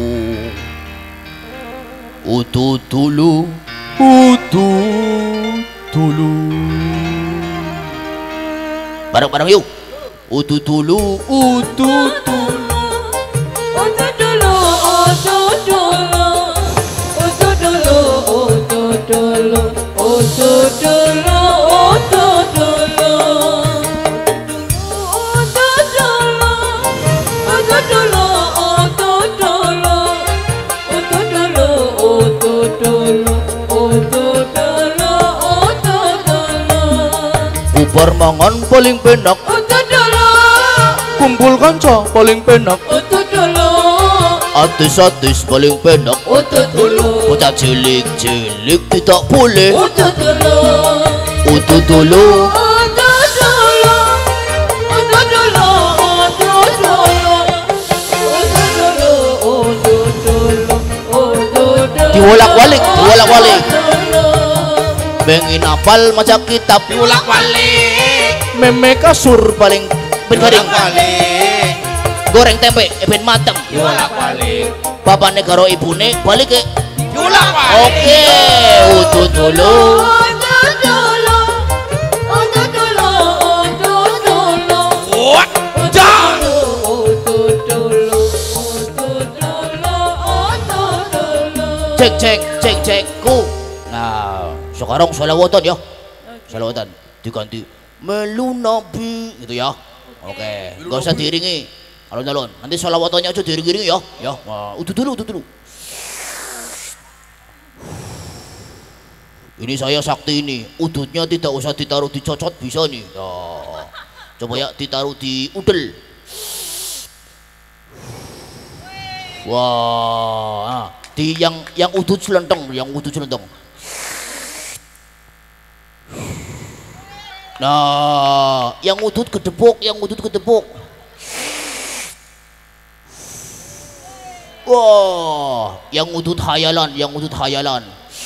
udu dulu, udu dulu. Bareng-bareng yuk. Udu dulu, udu dulu, Udu dulu, udu dulu, udu dulu, udu dulu, udu dulu, udu dulu, udu dulu, udu dulu, udu dulu, udu dulu, udu dulu, udu dulu, udu dulu. bubar mangan paling penak, Udu dulu, kumpul kanca paling penak, udu dulu, atis-atis paling penak, udu dulu, bocah cilik-cilik tidak boleh. udu dulu. Udu dulu, Udu dulu, udu dulu, udu dulu, udu dulu, udu dulu, udu dulu. diwolak-walik, diwolak-walik. Dulu. Bengin apal maca kitab, Diulak-balik. meme kasur paling ben garing, Diulak-balik. goreng tempe ben mateng. Diulak-balik. Bapakne karo ibune balik ke. Diulak-balik. Oke, udu dulu. Udu dulu, udu dulu, udu dulu. Kuat. Jang. Udu dulu, udu dulu, udu dulu. Cek cek cek cek ku. Nah, sekarang sholawatan ya. Sholawatan diganti melu nabi gitu ya. Oke, nggak usah diiringi. Alon-alon. Nanti sholawatannya aja diiringi ya. Ya. Nah, udu dulu, udu dulu. Ini saya sakti ini. Udutnya tidak usah ditaruh di cocot bisa nih. Ya. Coba ya ditaruh di udel. Wah, nah, di yang yang udut selentong, yang udut selentong. Nah, yang udut kedepok, yang udut kedepok. Wah, yang udut hayalan, yang udut hayalan.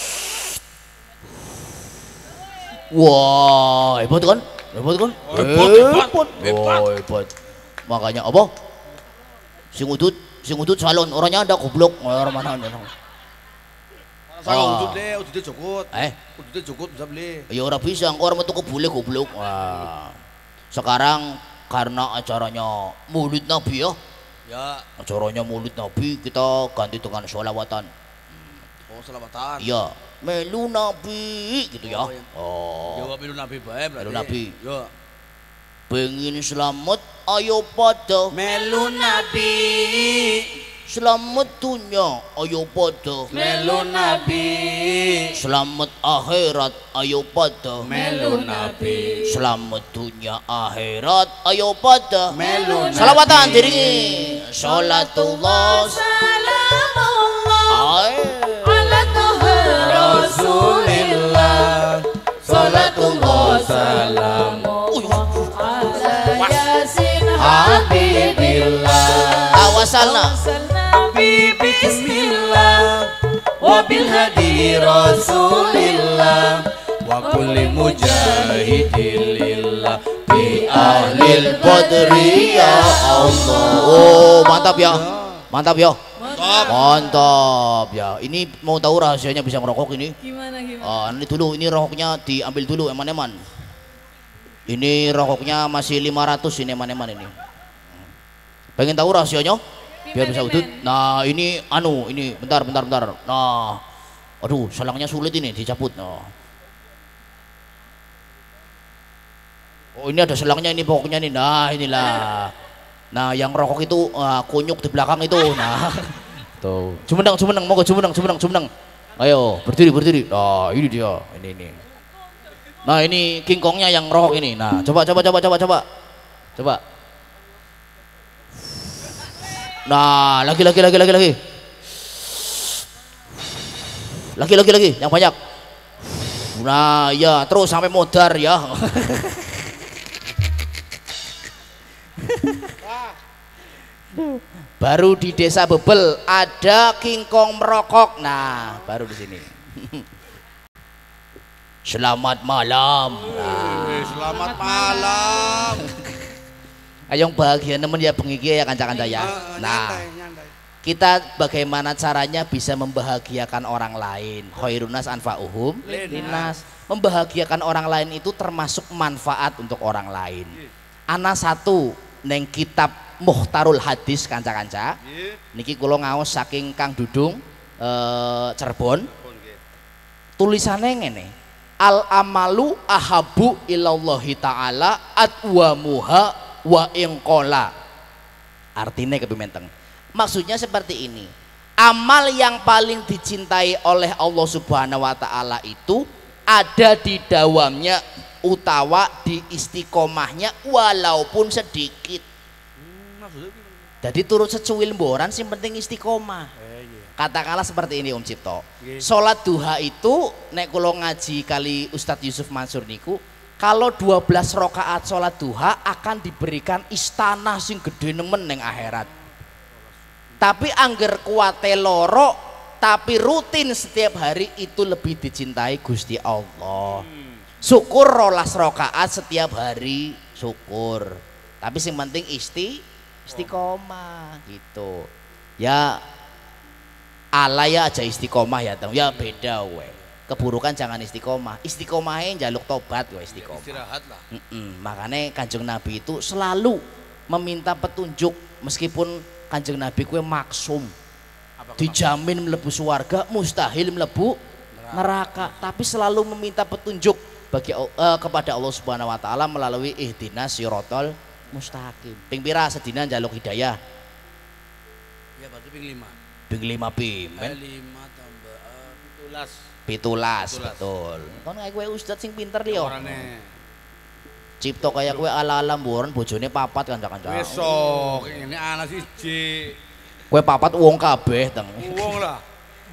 Wah, hebat kan? Hebat kan? Hebat, hebat, hebat. Oh, hebat. Makanya apa? Sing udut, sing udut salon, orangnya ada goblok. Orang mana ada? Kalau Ah. udut deh, udutnya cukup. Eh, Udutnya cukup bisa beli. ya orang bisa, orang metu kebule goblok. Wah. Sekarang karena acaranya Maulid Nabi ya, Ya, acaranya Maulid Nabi kita ganti dengan sholawatan. oh selamatan. Iya, melu Nabi gitu ya. Oh, iya. Oh, Jawab melu Nabi bae berarti. Melu Nabi. Yo. pengen selamat ayo pada Melu Nabi. selamat dunia ayo pada Melu Nabi. selamat akhirat ayo pada Melu Nabi. selamat dunia akhirat ayo pada Melu Nabi. salawatan diri sholatullah Salam salamullah Ae. ala toha rasulillah salatullah salamullah ala yasin habibillah Awasalna. Nabi bismillah wa bil hadi rasulillah wa kulli mujahidillah bi Ahlil badri ya Allah. Oh, mantap ya. Mantap ya. Mantap. Mantap ya. Ini mau tahu rahasianya bisa ngerokok ini? Gimana gimana? Ah, ini dulu, ini rokoknya diambil dulu eman-eman. Ini rokoknya masih lima ratus ini eman-eman ini. Pengen tahu rahasianya? Biar bisa udut. Nah, ini anu, ini bentar bentar bentar. Nah. Aduh, selangnya sulit ini dicabut. Nah. Oh, ini ada selangnya ini pokoknya nih. Nah, inilah. Nah, yang rokok itu uh, kunyuk di belakang itu. Nah. Tuh. Cumenang, cumenang, monggo cumenang, cumenang, cumenang. Ayo, berdiri, berdiri. Nah, ini dia. Ini ini. Nah, ini King Kongnya yang rokok ini. Nah, coba coba coba coba coba. Coba. Nah, lagi lagi lagi lagi lagi. Lagi lagi lagi yang banyak. Nah, ya, terus sampai modar ya. Baru di Desa Bebel ada King Kong merokok. Nah, baru di sini. Selamat malam. Nah. Eh, selamat malam. Ayong bahagia nemen ya pengiki ya kanca-kanca ya. Ah, Nah, nyantai, nyantai. kita bagaimana caranya bisa membahagiakan orang lain? Khairunas anfa'uhum linnas. Membahagiakan orang lain itu termasuk manfaat untuk orang lain. Ana satu neng kitab Muhtarul Hadis kanca-kanca. Niki kula ngaos saking Kang Dudung eh, Cirebon. Tulisannya ngene. Al amalu ahabu ilallahi ta'ala atwamuha wa ingkola. Artinya kepimenteng. Maksudnya seperti ini. Amal yang paling dicintai oleh Allah Subhanahu wa taala itu ada di dawamnya utawa di istiqomahnya walaupun sedikit. Jadi turut secuil mboran sing penting istiqomah. Katakanlah seperti ini Om Cipto. Sholat duha itu nek kula ngaji kali Ustadz Yusuf Mansur niku, kalau dua belas rakaat sholat duha akan diberikan istana sing gede nemen neng akhirat. Tapi angger kuate loro tapi rutin setiap hari itu lebih dicintai Gusti Allah. Syukur rolas rakaat setiap hari, syukur. Tapi sing penting isti istiqomah gitu. Ya alaya aja istiqomah ya, Tang. Ya beda we. Keburukan jangan istiqomah. Istiqomahnya jaluk tobat we istiqomah. Istirahat lah. Mm-mm. Makanya Kanjeng Nabi itu selalu meminta petunjuk meskipun Kanjeng Nabi kue maksum. Dijamin mlebu swarga, mustahil mlebu neraka, tapi selalu meminta petunjuk bagi uh, kepada Allah Subhanahu wa taala melalui ihdinas siratal mustaqim. Ping pira sedina njaluk hidayah? Ya berarti ping lima. Ping lima pim. Eh, lima tambah uh, pitulas. Pitulas, Pitulas. betul. Kon kayak kowe ustad sing pinter liyo. Orane. Cipto kayak kowe ala-ala mburon bojone papat kanca-kanca. Wis sok ngene ana siji. Kowe papat wong kabeh, Teng. Wong lah.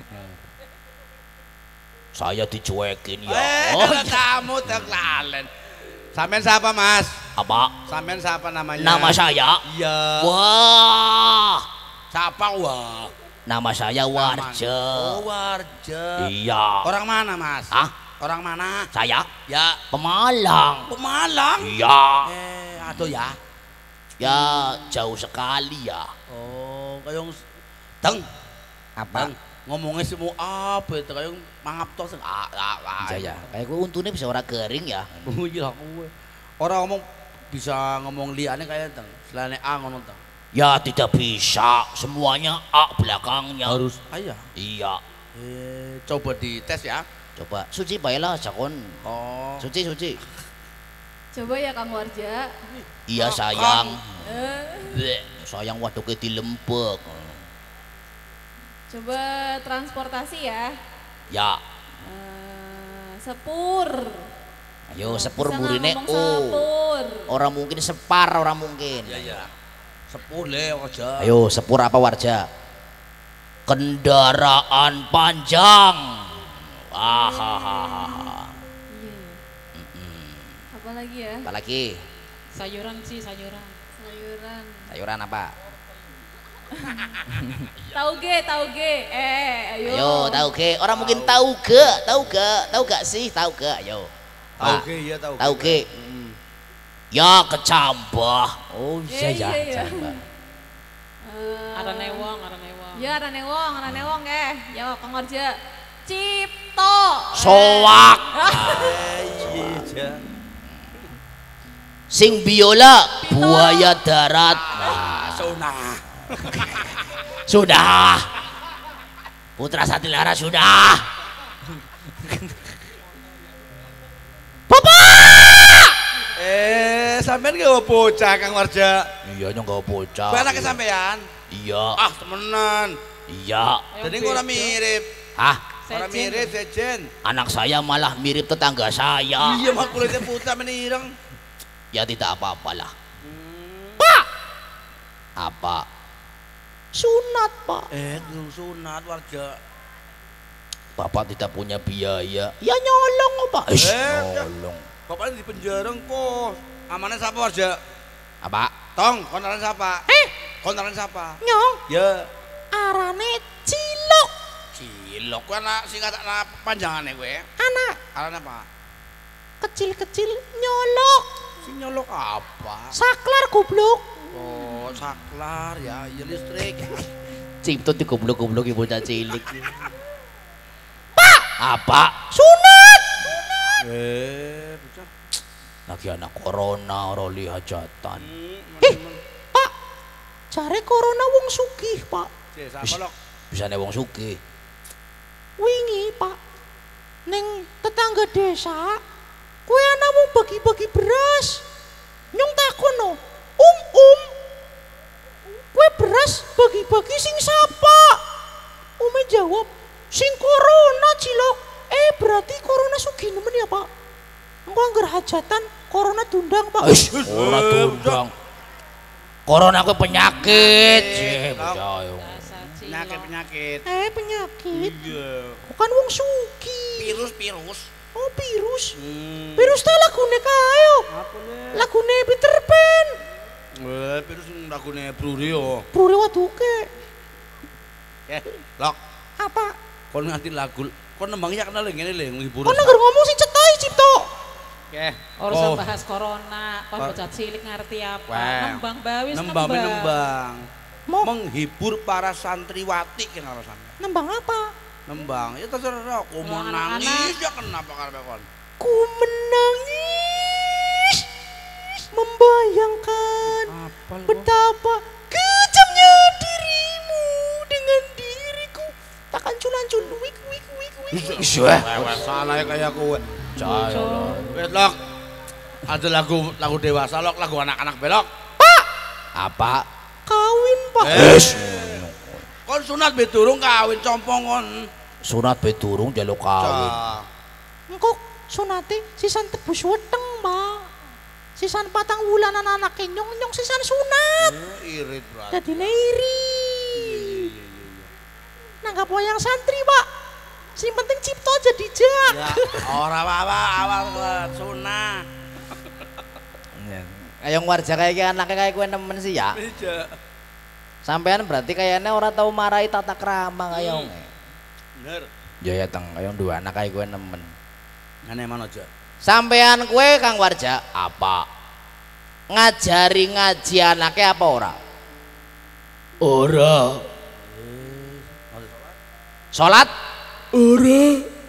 Saya dicuekin ya. Eh, Oh, ada tamu teklalen. Sampean siapa, Mas? apa? Sampean siapa namanya? Nama saya? Iya. Wah. Siapa wah? Nama saya Warja. Oh, Warja. Iya. Orang mana, Mas? Ah, Orang mana? saya Ya, Pemalang. Pemalang. Iya. Eh, aduh ya. Ya jauh sekali ya. Oh, kayong Teng. Apa? Teng. Ngomongnya semua apa itu kayong mangap tos. Ah, ah, ah. Iya ya. Kayak gue untungnya bisa orang kering ya. Oh iya kowe. Orang ngomong bisa ngomong liane kayak Teng. Selain A ngono Teng. Ya tidak bisa. Semuanya A belakangnya. Harus ayah. Iya. Eh, coba dites ya. Coba. Suci baiklah jakon. Oh. Suci suci. Coba ya Kang Warja. Iya sayang. Eh, Bleh, sayang waduknya dilempek. coba transportasi ya. Ya. Eh, sepur. Ayo sepur Bisa nggak burine ngomong oh. sepur? Orang mungkin separ orang mungkin. Iya ya. Sepuluh aja. Ayo sepur apa Warja? kendaraan panjang. Ahahaha. Iya. Apa lagi ya? Apa lagi? Sayuran sih, sayuran. Sayuran. Sayuran apa? Tauge, tauge. Eh, ayo. Ayo, tahu ke? Orang mungkin tahu ke? Tahu ke? Tahu gak sih? Tahu ke? Ayo. Tahu Pak. ke ya tahu. Tahu ke? Hmm. Ya kecambah. Oh iya Iya, ya, iya, iya. kecambah. Eh, Ada newong, ada newong. Ya, ada newong, ada newong eh. Yo, Kang Warja. Cipto. Soak. Eh, iya. Sing biola buaya darat. Nah, Sunah. sudah. Putra Satilara sudah. Eh, sampean gak bocah Kang Warja. Iya nyong gak bocah. Kuwi anake sampean. Iya. Ah, temenan. Iya. Jadi ora mirip. Hah? Ora Sejen. mirip sejen. Anak saya malah mirip tetangga saya. Iya, mah kulitnya putih menireng. Ya tidak apa-apalah. Pak. Apa? Sunat, Pak. Eh, belum sunat Warja. Bapak tidak punya biaya. Ya nyolong, Pak. Ish, Eh, nyolong. Bapaknya di penjara kok. Amannya siapa Warja? Apa? Tong, kontrakan siapa? Eh, kontrakan siapa? Nyong. Ya, Arane cilok. cilok. Kuwi anak singkat anak panjangane kowe. Anak Aran apa? kecil-kecil nyolok. Si nyolok apa? Saklar goblok. Oh, saklar ya, ya listrik. Cipto di goblok-goblok ibu cilik. Pak. Apa? Sunat. Eh, bocah. Lagi anak corona roli hajatan. Hmm, Eh, Pak. Cari corona wong sugih, Pak. Cek siapa lok? Bisa wong sugih. Wingi, Pak. Ning tetangga desa, kue anakmu bagi-bagi beras. Nyong takon no, um um, kue beras bagi-bagi sing sapa? Ume jawab, sing corona cilok. Eh berarti corona sugih nemen ya Pak? Engko anggar hajatan corona tundang Pak. Ish, corona tundang. Corona kue penyakit. Cih, bocah yo. Dasar cilok. Penyakit penyakit. Eh penyakit. Iya. Bukan wong sugih. Virus virus. Oh virus. Hmm. Virus ta lagune kae. Apa nih? Lagune Peter Pan. Eh, virus lagune Bruri yo. Brure waduke. Eh, lok. Apa? Kon nganti lagu. Kon nembangnya kenal ngene lho ngibur. Kok nanggur ngomong sih cetai Cipto. Eh, Urusan oh. bahas corona, kon Wah. bocah cilik ngerti apa? Wah. Nembang bawis Nembang nembang. nembang. Mau Menghibur para santriwati kenal sampe. nembang apa? Nembang, ya terserah aku mau Kalau anak-anak- nangis ya kenapa karena kon. Ku menangis membayangkan Apa lu? betapa kejamnya dirimu dengan diriku. Takkan culan-cul wik wik wik wik. Wah, salah kayak kowe. Wes lok. Ada lagu lagu dewasa lok, lagu anak-anak belok. Apa? Kawin Pak. Eh, kon sunat be durung kawin compong kon. Sunat beturung jaluk kawin. Cah. Engko sunate sisan tebus weteng, Mbak. Sisan patang wulan anak nyong nyong sisan sunat. Eh, irit berat. Dadine iri. Nanggap wayang santri, Pak. Sing penting Cipto aja dijak. Ya, ora apa-apa awal kon sunah. Kayak warja kayak anaknya kayak gue nemen sih ya. Iya. Sampean berarti kayaknya orang tahu marahi tata krama kayak. Bener. Ya ya teng, kayak dua anak kayak gue nemen. Ngene mana aja. Sampean kue Kang Warja apa? Ngajari ngaji anaknya apa ora? Ora. Sholat? Ora.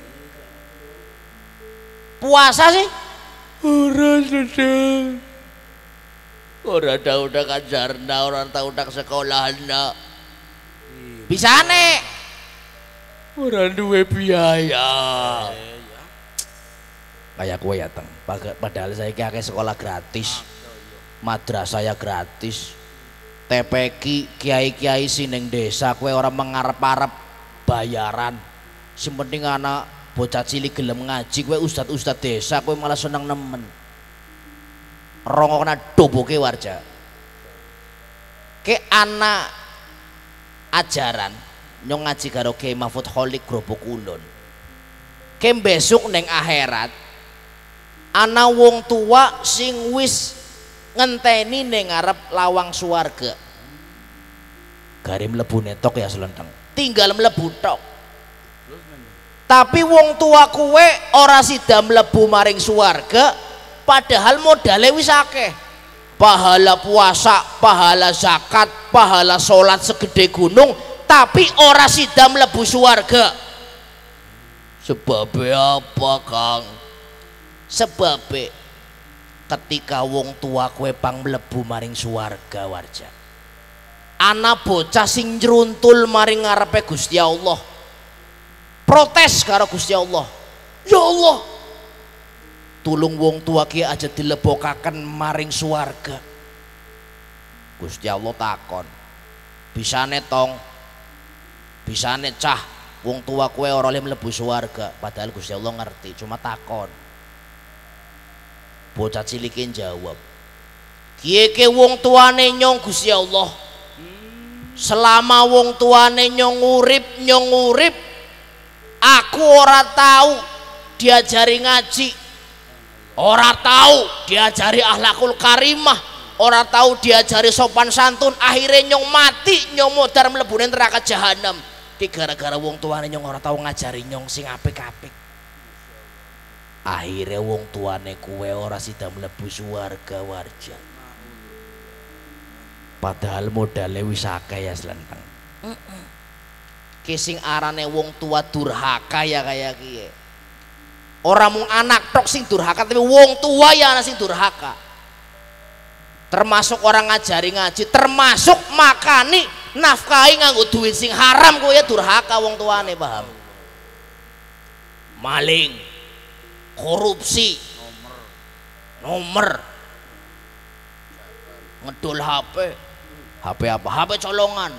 Puasa sih? Ora sedang. Ora tahu udah kajarna, orang tahu udah sekolahna. Bisa nih. Orang duwe biaya. Kayak kue ya teng. Padahal saya kayak sekolah gratis, madrasah ya gratis. T P K kiai-kiai sineng desa kue orang mengarep-arep bayaran. Sing penting anak bocah cilik gelem ngaji kue ustad-ustad desa kue malah seneng nemen. Rongokna doboke warja. Ke anak ajaran nyong ngaji karo Kiai Mahfud Kholik Grobok Ulun. Kem besok neng akhirat ana wong tua sing wis ngenteni neng ngarep lawang swarga. Gare mlebu netok ya selenteng. Tinggal mlebu tok. Tapi wong tua kuwe ora sida mlebu maring swarga padahal modale wis akeh. Pahala puasa, pahala zakat, pahala salat segede gunung, tapi ora sida mlebu swarga. Sebabe apa, Kang? Sebabe ketika wong tua kowe pang mlebu maring swarga warja. Ana bocah sing njruntul maring ngarepe Gusti Allah. Protes karo Gusti Allah. Ya Allah, tulung wong tua ki aja dilebokaken maring swarga. Gusti Allah takon, bisane tong, bisane cah, wong tua kowe ora oleh mlebu swarga. Padahal Gusti Allah ngerti, cuma takon. Bocah cilikin jawab, kiye ke wong tuane nyong Gusti Allah. Selama wong tuane nyong urip, nyong urip, aku ora tahu diajari ngaji, ora tahu diajari akhlakul karimah, ora tahu diajari sopan santun. Akhirnya nyong mati, nyong modar mlebu neraka jahanam. Ki gara-gara wong tuane nyong ora tahu ngajari nyong sing apik-apik. Akhirnya wong tuane kuwe ora sida mlebu swarga warja. Padahal modale wis akeh ya slenteng. Heeh. Ki sing arane wong tua durhaka ya kaya kiye. Ora mung anak tok sing durhaka, tapi wong tua ya ana sing durhaka. Termasuk orang ngajari ngaji, termasuk makani nafkahi nganggo duit sing haram kuwi ya durhaka wong tuane, paham? Maling, korupsi, nomor, ngedol H P, H P apa? H P colongan.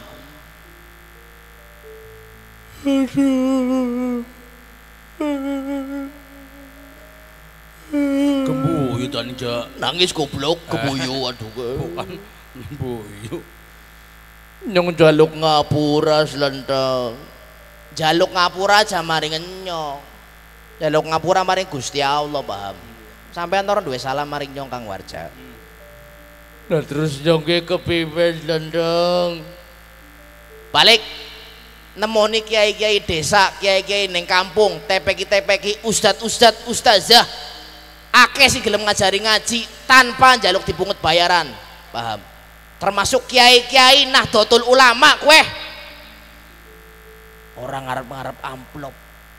Gembuyu tani ja Nangis goblok, gebuyu aduh ke. bukan gembuyu. Nyong jaluk ngapura slenteng. Jaluk ngapura aja maring nyong. Jaluk ngapura maring Gusti Allah, paham? Sampeyan ora duwe salah maring nyong Kang Warja. Nah terus nyong ke kepiye slenteng? Balik nemoni kiai-kiai desa, kiai-kiai ning kampung, tepeki-tepeki, ustad-ustad, ustazah, akeh sing gelem ngajari ngaji tanpa njaluk dipungut bayaran, paham? Termasuk kiai-kiai Nahdlatul Ulama kowe. Orang ngarep-ngarep amplop.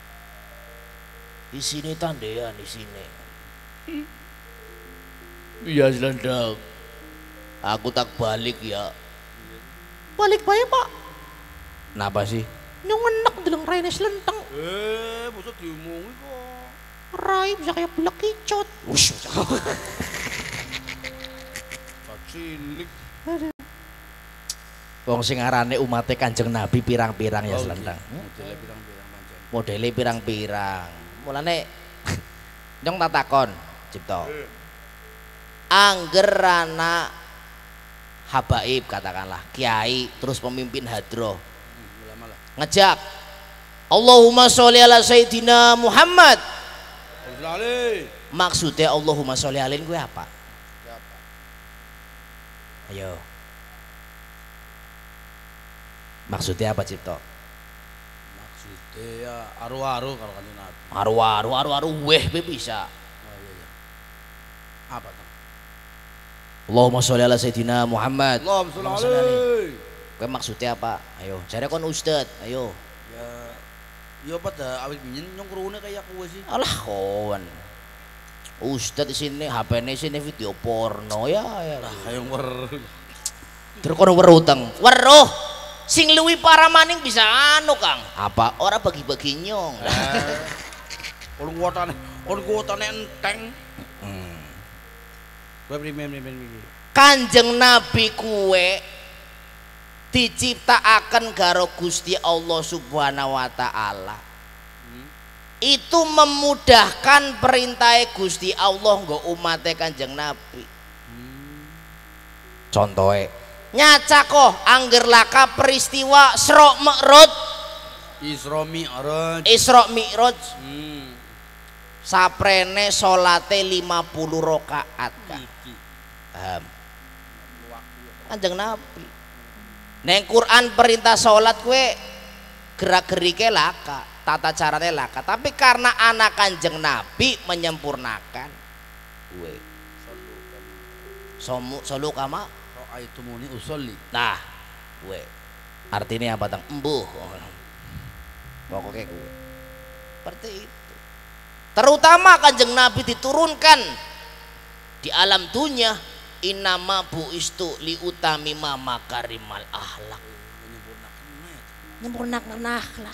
Di sini tandean di sini. Iya selendang. Aku tak balik ya. Balik bae, Pak. Napa sih? Nyong enak deleng raine slenteng. Eh, bosok diomongi kok. Rai bisa kayak belek kicot. Wush. Cilik. Wong sing arane umate Kanjeng Nabi pirang-pirang ya slenteng. Modele pirang-pirang pancen. Modele pirang-pirang. Mulane nyong tak takon, Cipto. Angger ana habaib katakanlah, kiai terus pemimpin hadroh. Ngejak Allahumma sholli ala Sayyidina Muhammad. Maksudnya Allahumma sholli alain gue apa? Ayo. Maksudnya apa Cipto? Maksudnya ya aru-aru kalau kan Nabi. Aru-aru, aru-aru weh be bisa. Oh iya iya. Apa tuh? Allahumma sholli ala Sayyidina Muhammad. Allahumma sholli alaihi. Gue maksudnya apa? Ayo, jare kon ustad, ayo. Ya, yo pada awit binyen nyong krune kayak kowe sih. Alah kon. Ustad di sini, H P-ne sini video porno ya. ya. Lah kayak wer. Terus kono weruh teng. Weruh. Sing luwi para maning bisa anu, Kang. Apa? Ora bagi-bagi nyong. Kon kuotane, kon kuotane enteng. Hmm. Kowe primen-primen iki. Kanjeng Nabi kuwe diciptaaken karo Gusti Allah Subhanahu wa taala. Hmm. Itu memudahkan perintah Gusti Allah nggo umate Kanjeng Nabi. Hmm. Contohe nyaca kok angger laka peristiwa Isra Mi'raj Isra Mi'raj. Isra Mi'raj. Hmm. Saprene salate lima puluh rakaat Kang. Paham? Kanjeng Nabi. Neng Quran perintah salat kue gerak-gerike laka, tata caranya laka. Tapi karena anak Kanjeng Nabi menyempurnakan kue. Somu solu kama Ra'aitumuni usolli. nah kue. Artinya apa tang? Embuh. Pokoknya kue. Seperti itu. Terutama Kanjeng Nabi diturunkan di alam dunia, innama buistu li utami mama karimal ahlak, menyempurnakan akhlak.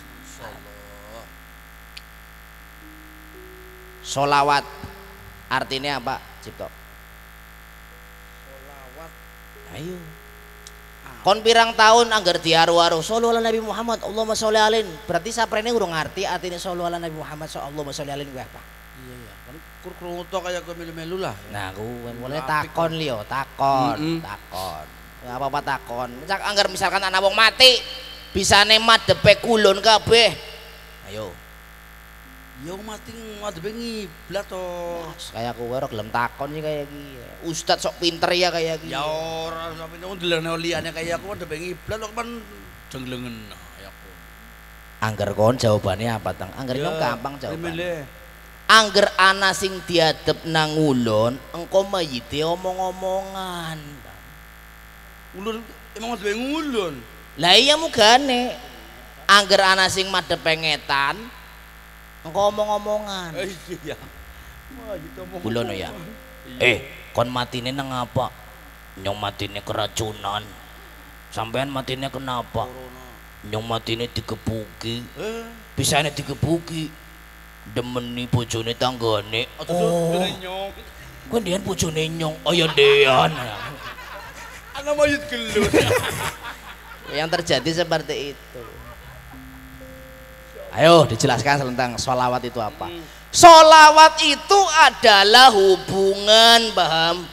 Solawat artinya apa Cipto? Solawat. Ayo kon pirang tahun anggar diaru-aru shollu ala Nabi Muhammad Allahumma sholli alaihi, berarti saprene urung ngerti artinya shollu ala Nabi Muhammad Allahumma sholli alaihi kuwi apa? Iya ya, kan kur krungu to kaya kowe melu-melu lah. Nah kuwi mulai takon liyo, takon, Mm-mm. takon. Ya apa-apa takon. Cak anggar misalkan anak wong mati bisane madhepe kulon kabeh. Ayo. Ya mati madhepe ngiblat to. Kayak kowe ora gelem takon iki kaya iki. Ustaz sok pinter ya kaya iki. Ya ora sampe nang ndelene liyane kaya aku madhepe ngiblat kok men jenglengen ya aku. Angger kon jawabane apa tang? Angger nyong gampang jawabane. Milih. Angger ana sing diadep nang ulun, engko mayite omong-omongan. Ulun emang madhepe ngulun. Lah iya mugane. Angger ana sing madhep pengetan, engko omong-omongan. Eh iya. Wah, gitu omong. Bulono ya. Eh, kon matine nang apa? Nyong matine keracunan. Sampean matine kenapa? Nyong matine digebuki. Eh, Bisane digebuki. Demeni bojone tanggane. oh. Oh, Nyong. kowe ndean bojone nyong. Oh ya ndean. Ana mayit gelut. Yang terjadi seperti itu. Ayo dijelaskan tentang sholawat itu apa? Sholawat itu adalah hubungan, paham?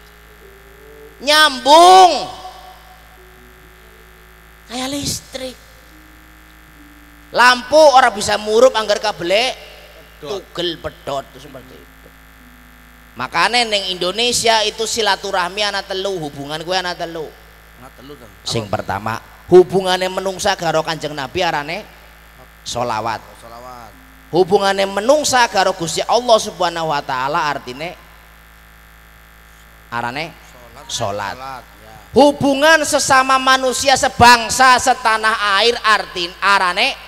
Nyambung kayak listrik. Lampu orang bisa murup anggar kabel tugel pedot itu seperti itu. Makanya neng Indonesia itu silaturahmi anak telu, hubungan gue anak telu. Nah, telu dong. Sing pertama hubungannya menungsa karo Kanjeng Nabi arane sholawat. Sholawat. Hubungannya menungsa karo Gusti Allah Subhanahu wa taala artine arane sholat. Salat ya. Hubungan sesama manusia sebangsa setanah air artin arane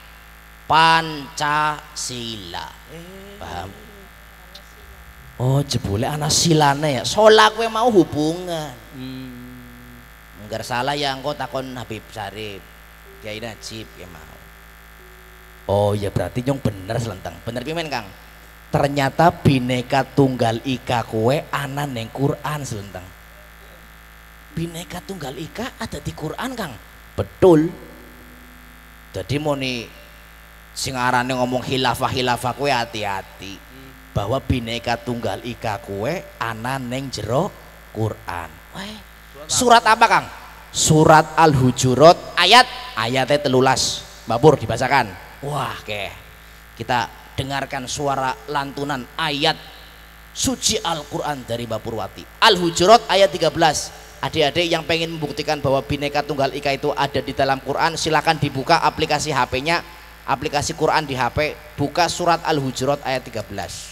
Pancasila. Paham? Oh jebule ana silane ya. Sholat kowe mau hubungan. Hmm. Enggak salah ya engko takon Habib Syarif. Kiai Najib ya mau. Oh ya berarti nyong bener selentang. Bener pimen Kang? Ternyata Bhinneka Tunggal Ika kowe ana ning Quran selentang. Bhinneka Tunggal Ika ada di Quran Kang. Betul. Jadi mau nih sing arane ngomong khilafah-khilafah kowe hati-hati. Bahwa Bhinneka Tunggal Ika kowe ana ning jero Quran. Weh. Surat apa Kang? Surat Al-Hujurat ayat ayatnya telulas. Babur dibacakan. Wah keh. Kita dengarkan suara lantunan ayat suci Al-Quran dari Bapurwati. Al-Hujurat ayat tiga belas. Adik-adik yang pengen membuktikan bahwa Bhinneka Tunggal Ika itu ada di dalam Quran, silakan dibuka aplikasi H P-nya, aplikasi Quran di H P, buka surat Al-Hujurat ayat tiga belas.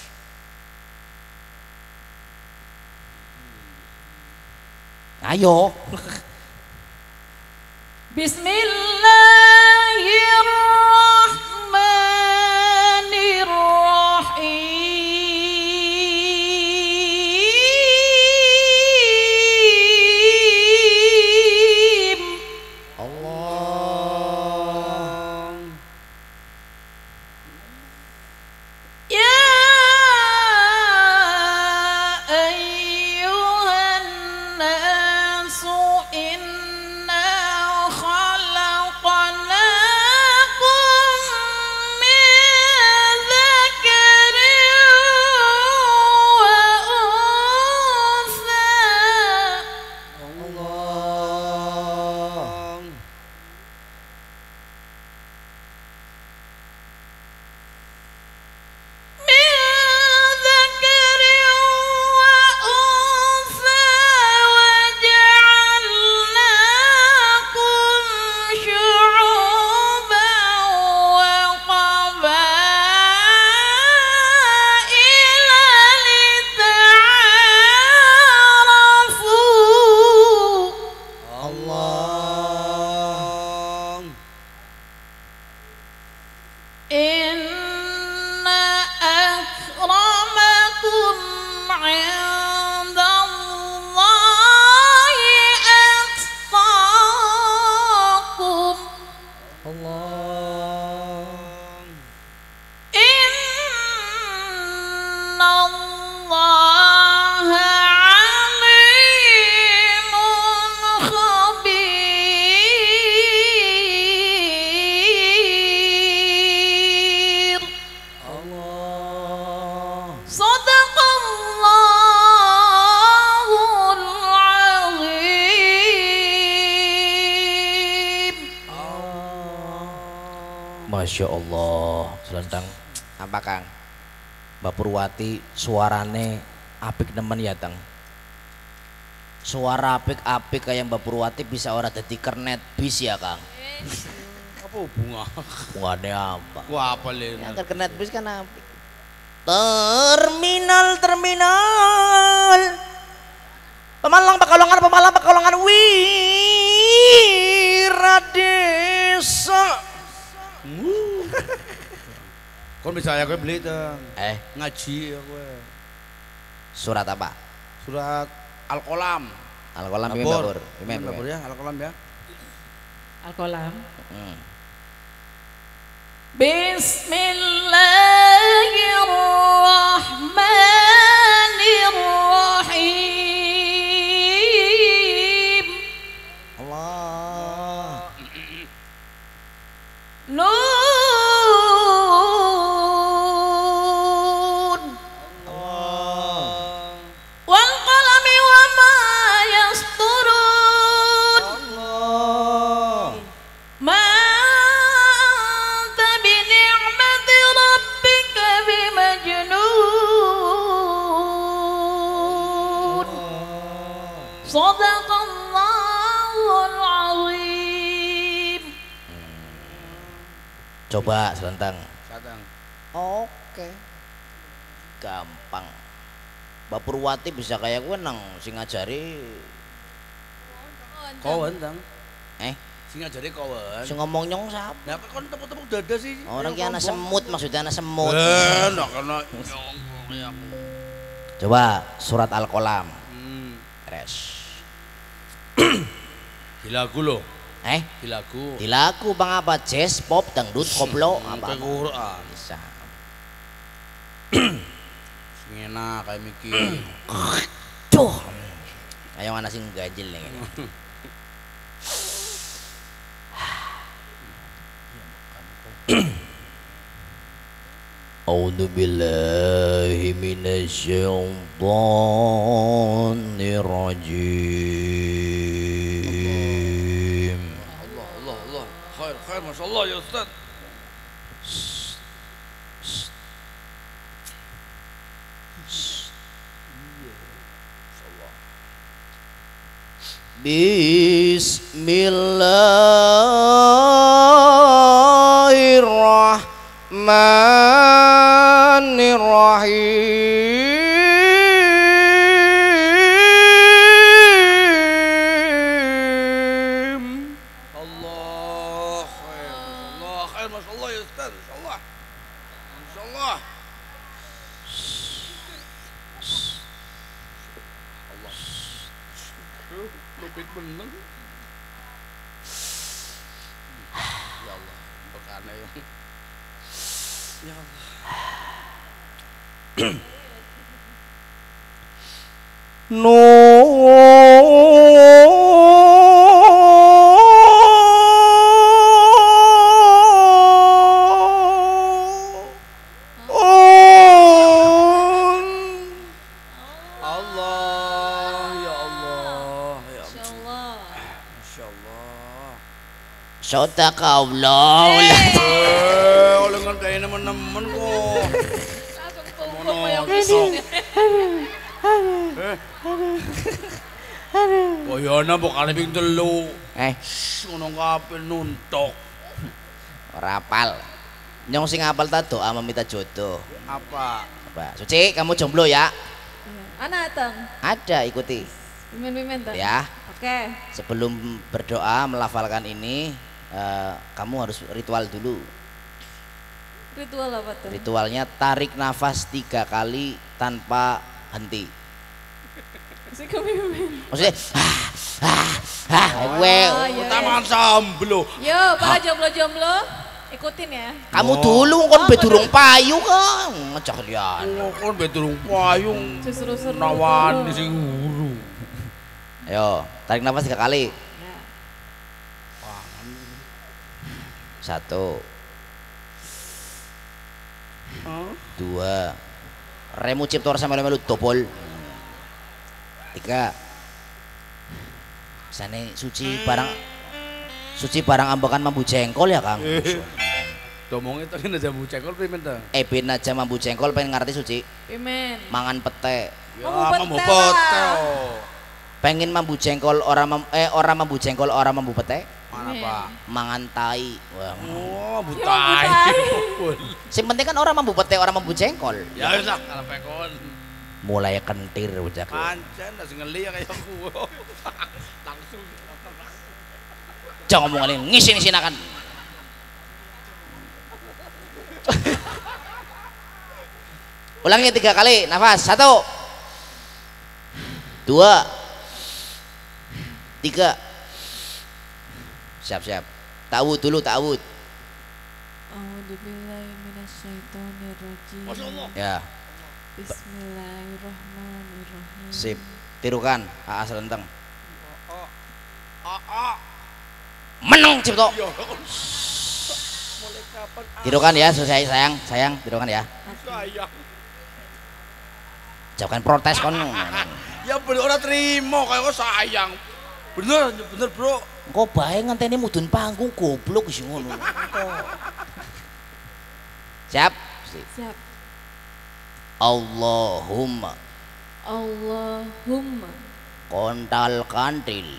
Ayo. Bismillahirrahmanirrahim. Allah. Ya ayyuhan nasu inna khalaqna Inna akramakum 'indallahi atqakum. Allah. Innallaha 'alimun khabir. Allah. Sadaqallahul azim. Masya Allah, selentang apa Kang? Mbak Purwati suarane apik nemen ya Tang. Suara apik-apik kayak Mbak Purwati bisa ora dadi kernet bis ya Kang. Apa bunga? Bungane apa? Wah apa le? Ya, kan kernet bis kan apik. Terminal terminal. Pemalang Pekalongan Pemalang Pekalongan Wiradesa. Kon misalnya gue beli tuh Eh, ngaji ya gue. surat apa? Surat Al-Qalam. Al-Qalam Imam Babur. Babur. Imam Imam Babur Babur. ya, Al-Qalam ya. Al-Qalam. Hmm. Bismillahirrahmanirrahim. Allah. Nun Allah. wal qalami wa ma yasturun. Allah. Ma anta bi ni'mati rabbika bimajnun. Sadaqallahul azim. Coba selentang. Sadang. Oke. Gampang. Mbak Purwati bisa kayak gue nang sing ngajari Kawan tang. eh Sing ngajari kawan. sing ngomong nyong siapa? Nah, apa kon tepuk-tepuk dada sih? Orang ki Yang anak sombong. semut maksudnya anak semut. Eh, ndak kena nyongong ya. Coba surat Al-Qalam. Hmm. Res. Di lagu loh, Eh, di lagu. di lagu bang apa? Jazz, pop, dangdut, koplo, Hmm, apa? kayak Quran. Bisa. Sing enak kayak mikir. Duh. Ayo anak sing ganjil nih. A'udzu billahi minasyaitonir rajim. Allah, Allah, Allah. Khair, khair, masya Allah ya Ustaz. Bismillahirrahmanirrahim. Allah, khair, masya Allah, khair, masya Allah ya Ustaz. Masya Allah. Masya Allah. Allah. Duh, lupit bener. Ya Allah, bekane ya. Ya Allah. Allah, ya Allah, ya Allah. Masya Allah. Sadaqallah. Eh, oleh kan kayak nemen-nemen kok. Mono, sok. Eh. Oh ya ana pokale ping telu. Eh, Ngono kabeh nuntok. ora apal. Nyong sing apal ta doa meminta jodoh. Apa? Coba, Suci, kamu jomblo ya? Anak tang, Ada, ikuti. mimin-mimin tang. Ya, Oke. sebelum berdoa melafalkan ini, eh, kamu harus ritual dulu. Ritual apa tuh? Ritualnya tarik nafas tiga kali tanpa henti. Si kemimpin. Maksudnya, ah, ah, ah, well. Oh, iya, Taman iya. samblo. Yo, para jomblo-jomblo, ikutin ya. Kamu Oh. dulu kan Oh, bedurung payu kan, ngecak lian. Oh, kon beturung payung. Justru seru. Nawani sing guru. Ayo, tarik nafas tiga kali. Ya. Satu, dua, remu ciptor sama melu topol. Tiga, sana suci barang, suci barang ambekan mambu jengkol ya Kang. Domongnya tadi aja bu cekol pimen ta? Eh ben aja mambu jengkol pengen ngerti suci. Pimen. Mangan pete. Ya, Mambu mambu pete pete. lah. Pengen mambu jengkol orang mam, eh orang mambu jengkol orang mambu pete. Mana pak? Mangan tai. Wah. Oh, Ya, butai. butai. Sing penting kan orang mambu pete orang mambu jengkol. Ya wis lah, kalau pekon. Mulai kentir bocah. Pancen wis ngeli ya kayak aku. Langsung. Jangan ngomong kali ngisin-ngisinakan. Ulangi tiga kali nafas. Satu, dua, tiga. Siap-siap. Ta'awud dulu, ta'awud. A'udzubillahi minasyaitonirrajim. Masyaallah. Ya, Bismillahirrahmanirrahim. sip. Tirukan A A selenteng. Ah ah. Menang Cipto. Ya, mulai kapan Tirukan ya, selesai sayang, sayang, tirukan ya. sayang? Jangan protes kon. Ya bener ora terima kayak kok sayang. Bener, bener bro. Kok bae ngenteni mudun panggung goblok sing ngono. Siap? Sip. Siap. Allahumma Allahumma. kontal kantil.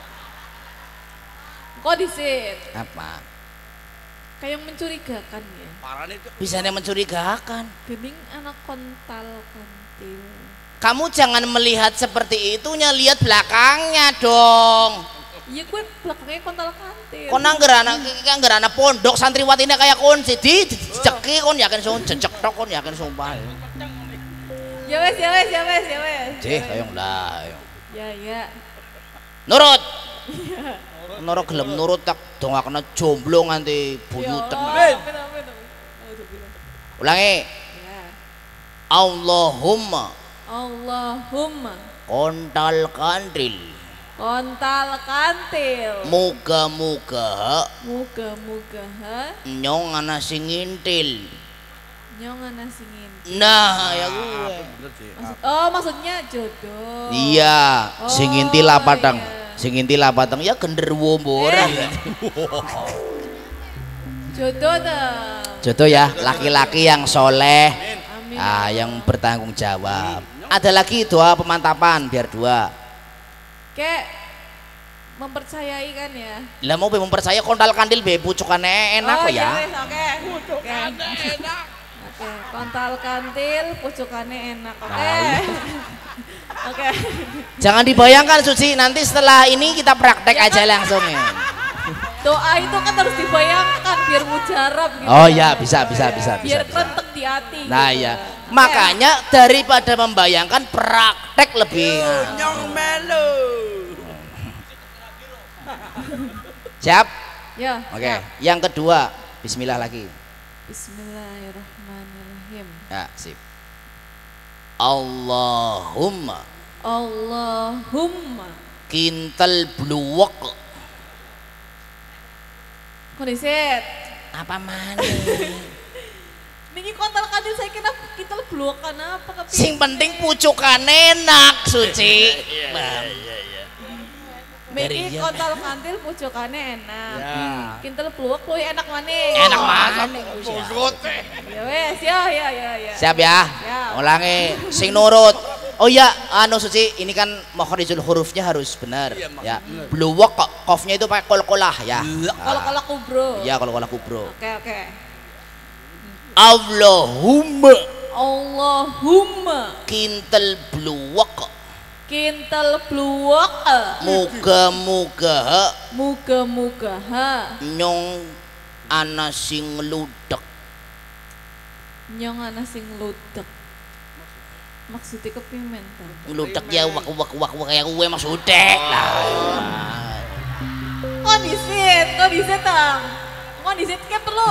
Kok disit? Apa? Kayak mencurigakan ya. Parane itu. Bisanya mencurigakan. Gening anak kontal kantil. Kamu jangan melihat seperti itunya, lihat belakangnya dong. Iya gue belakangnya kontal kantil. Kon anggerana anggerana pondok santriwatine kayak kon sidi diceki kon yakin sung jejek tok kon yakin sumpah. Ya wes, ya wes, ya wes, ya wes. Jih, kayong lah. Ya ya. Nurut. Nurut gelem nurut tak dongakna jomblo nganti buyuten. Amin. Amin, amin. Alhamdulillah. Ulangi. Ya. Allahumma Allahumma kontal kantil. kontal kantil. Muga-muga Muga-muga ha nyong ana sing ngintil. nyong ana singin. Nah, ya gue. Bener sih. Maksud, oh maksudnya jodoh. Iya, sing Oh, ngintil apa tang? iya. Sing ngintil apa tang? Ya genderuwo mbora. Eh. Jodoh dong. Jodoh ya, laki-laki yang soleh, Amin. ah, yang bertanggung jawab. Ada lagi doa pemantapan biar dua. Kayak mempercayai kan ya. Lah mau be mempercaya kontal kandil be pucukane enak oh, kok ya. wes, oke. Pucukane enak. Oke, kontal kantil pucukannya enak. Oke. Nah, Oke. Jangan dibayangkan Suci, nanti setelah ini kita praktek aja langsung ya. Doa itu kan harus dibayangkan biar mujarab gitu. Oh kan. ya, bisa bisa bisa bisa. Biar bisa. kerentek di hati. Nah gitu. ya, Oke. makanya daripada membayangkan praktek lebih. Nah. Nyong melu. Siap? Ya. Oke. siap. Yang kedua, Bismillah lagi. Bismillahirrahmanirrahim. Ya, sip. Allahumma Allahumma kintal bluwak. kondisit. Apa mana? Niki kontal kadil saya kira kita blokan apa kepi. Sing penting pucukan enak Suci. Bang. Niki Dari- kontal kantil pucukannya enak. Ya. Kintal pluak luwih enak mana? Enak banget. Bogote. Ya wes, ya ya ya ya. Siap ya? Siap. Ulangi, sing nurut. Oh ya, anu Suci, ini kan makharijul hurufnya harus benar Iya, Mak. ya. Bluwak kofnya itu pakai kol-kolah ya. Kalau kalau kubro. Iya, kol-kolah kubro. Oke oke. Allahumma Allahumma kintal bluwak. kintal pluak. Muga-muga Muga-muga ha nyong ana sing ludek. Nyong ana sing ludek. Maksudnya kepimen ta? Ludak ya wak wak wak wak kayak gue maksudnya. Lah. Kok disit, kok disit tang? Kok disit kayak perlu,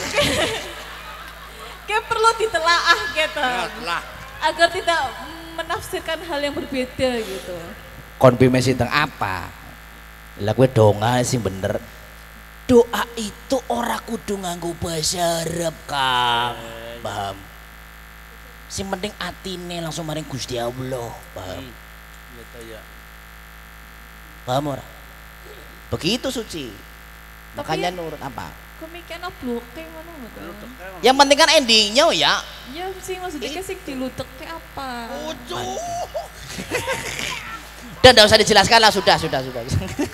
kayak perlu ditelaah gitu, agar tidak menafsirkan hal yang berbeda gitu. Konfirmasi tentang apa? Lah gue donga sih bener. Doa itu ora kudu nganggo bahasa Arab, Kang. Paham? Sing penting atine langsung maring Gusti Allah, paham? Iya ya. Paham ora? Begitu suci. Makanya nurut apa? Kok mikirnya bloke mana gitu? Yang penting kan endingnya ya. Ya sih maksudnya kayak sing dilutek kayak apa? Ucuh. Udah enggak usah dijelaskan lah, sudah, sudah, sudah.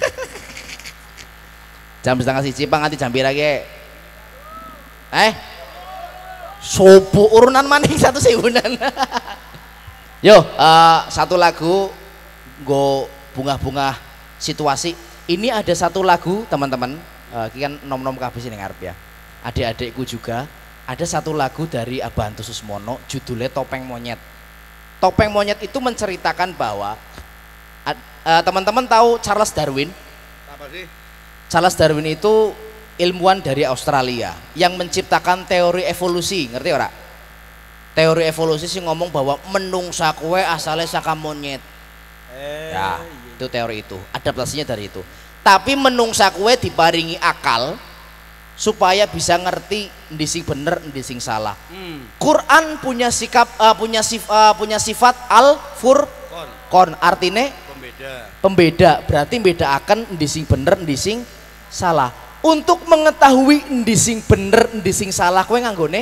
Jam setengah siji pang nganti jam pira ge? Eh? Sopo urunan maning satu sewunan. Yo, uh, satu lagu go bunga-bunga situasi. Ini ada satu lagu teman-teman, uh, kan nom-nom kabeh sing ngarep ya. Adik-adikku juga ada satu lagu dari Abanto Susmono judulnya Topeng Monyet. Topeng Monyet itu menceritakan bahwa uh, teman-teman tahu Charles Darwin? Apa sih? Charles Darwin itu ilmuwan dari Australia yang menciptakan teori evolusi, ngerti ora? Teori evolusi sih ngomong bahwa menungsa kue asalnya saka monyet. Eh, Ya, itu teori itu, adaptasinya dari itu. Tapi menungsa kue diparingi akal supaya bisa ngerti ndi sing bener, ndi sing salah. Hmm. Quran punya sikap uh, punya sif, uh, punya sifat al furqon. Kon. Artinya Pembeda. pembeda, berarti beda akan ndi sing bener, ndi sing salah. Untuk mengetahui ndi sing bener, ndi sing salah, kowe nganggone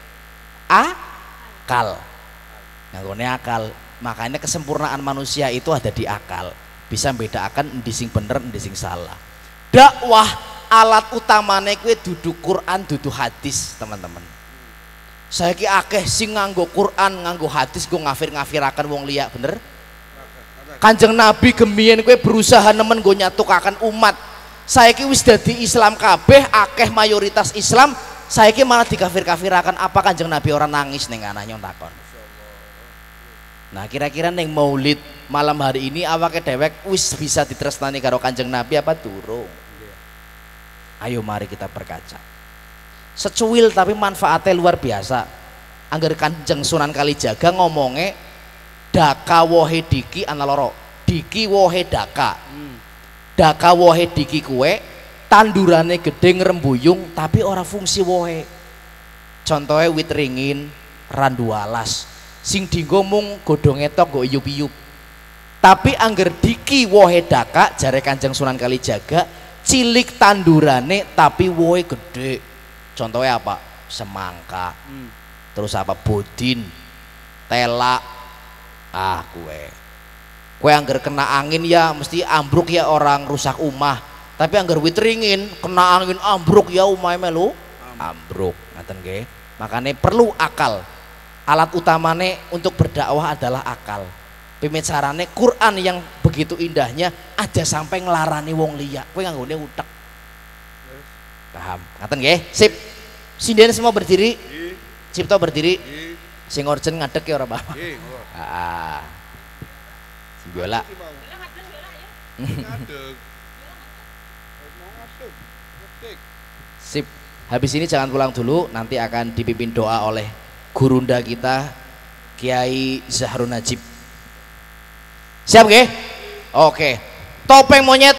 akal. Nganggone akal. Makanya kesempurnaan manusia itu ada di akal. Bisa membedakan ndi sing bener, ndi sing salah. Dakwah alat utamane kowe dudu Quran, dudu hadis, teman-teman. Saiki akeh sing nganggo Quran, nganggo hadis go ngafir-ngafiraken wong liya, bener? Kanjeng Nabi gemien kowe berusaha nemen go nyatukaken umat. Saiki wis dadi Islam kabeh, akeh mayoritas Islam, saiki malah dikafir-kafirakan. Apa Kanjeng Nabi orang nangis ning ana nyong takon. Nah, kira-kira ning Maulid malam hari ini awake dewek wis bisa ditresnani karo Kanjeng Nabi apa durung? Ayo mari kita berkaca. Secuil tapi manfaatnya luar biasa. Angger Kanjeng Sunan Kalijaga ngomongnya daka wohe diki ana loro. Diki wohe daka. Hmm. Daka wohe diki kue tandurane gede ngrembuyung tapi ora fungsi wohe. Contohnya wit ringin, randu alas sing dinggo mung godhonge tok go iyup-iyup. Tapi angger diki wohe daka jare Kanjeng Sunan Kalijaga cilik tandurane tapi wohe gede. Contohnya apa? Semangka. Hmm. Terus apa? Bodin, telak. Ah kue kue angger kena angin ya mesti ambruk ya, orang rusak umah. Tapi angger wit ringin kena angin ambruk ya umah melu ambruk. Ngaten nggih. Makanya perlu akal. Alat utamane untuk berdakwah adalah akal. Pemicarane Quran yang begitu indahnya aja sampai ngelarani wong liya. Kowe nganggone utek. Paham? Ngaten nggih? Sip. Sinden semua berdiri. Cipto berdiri. Sing urgen ngadeg ya ora apa-apa. Ah. Si Biola. Sip. Habis ini jangan pulang dulu, nanti akan dipimpin doa oleh gurunda kita Kiai Zahrul Najib. Siap nggih? Oke. Topeng Monyet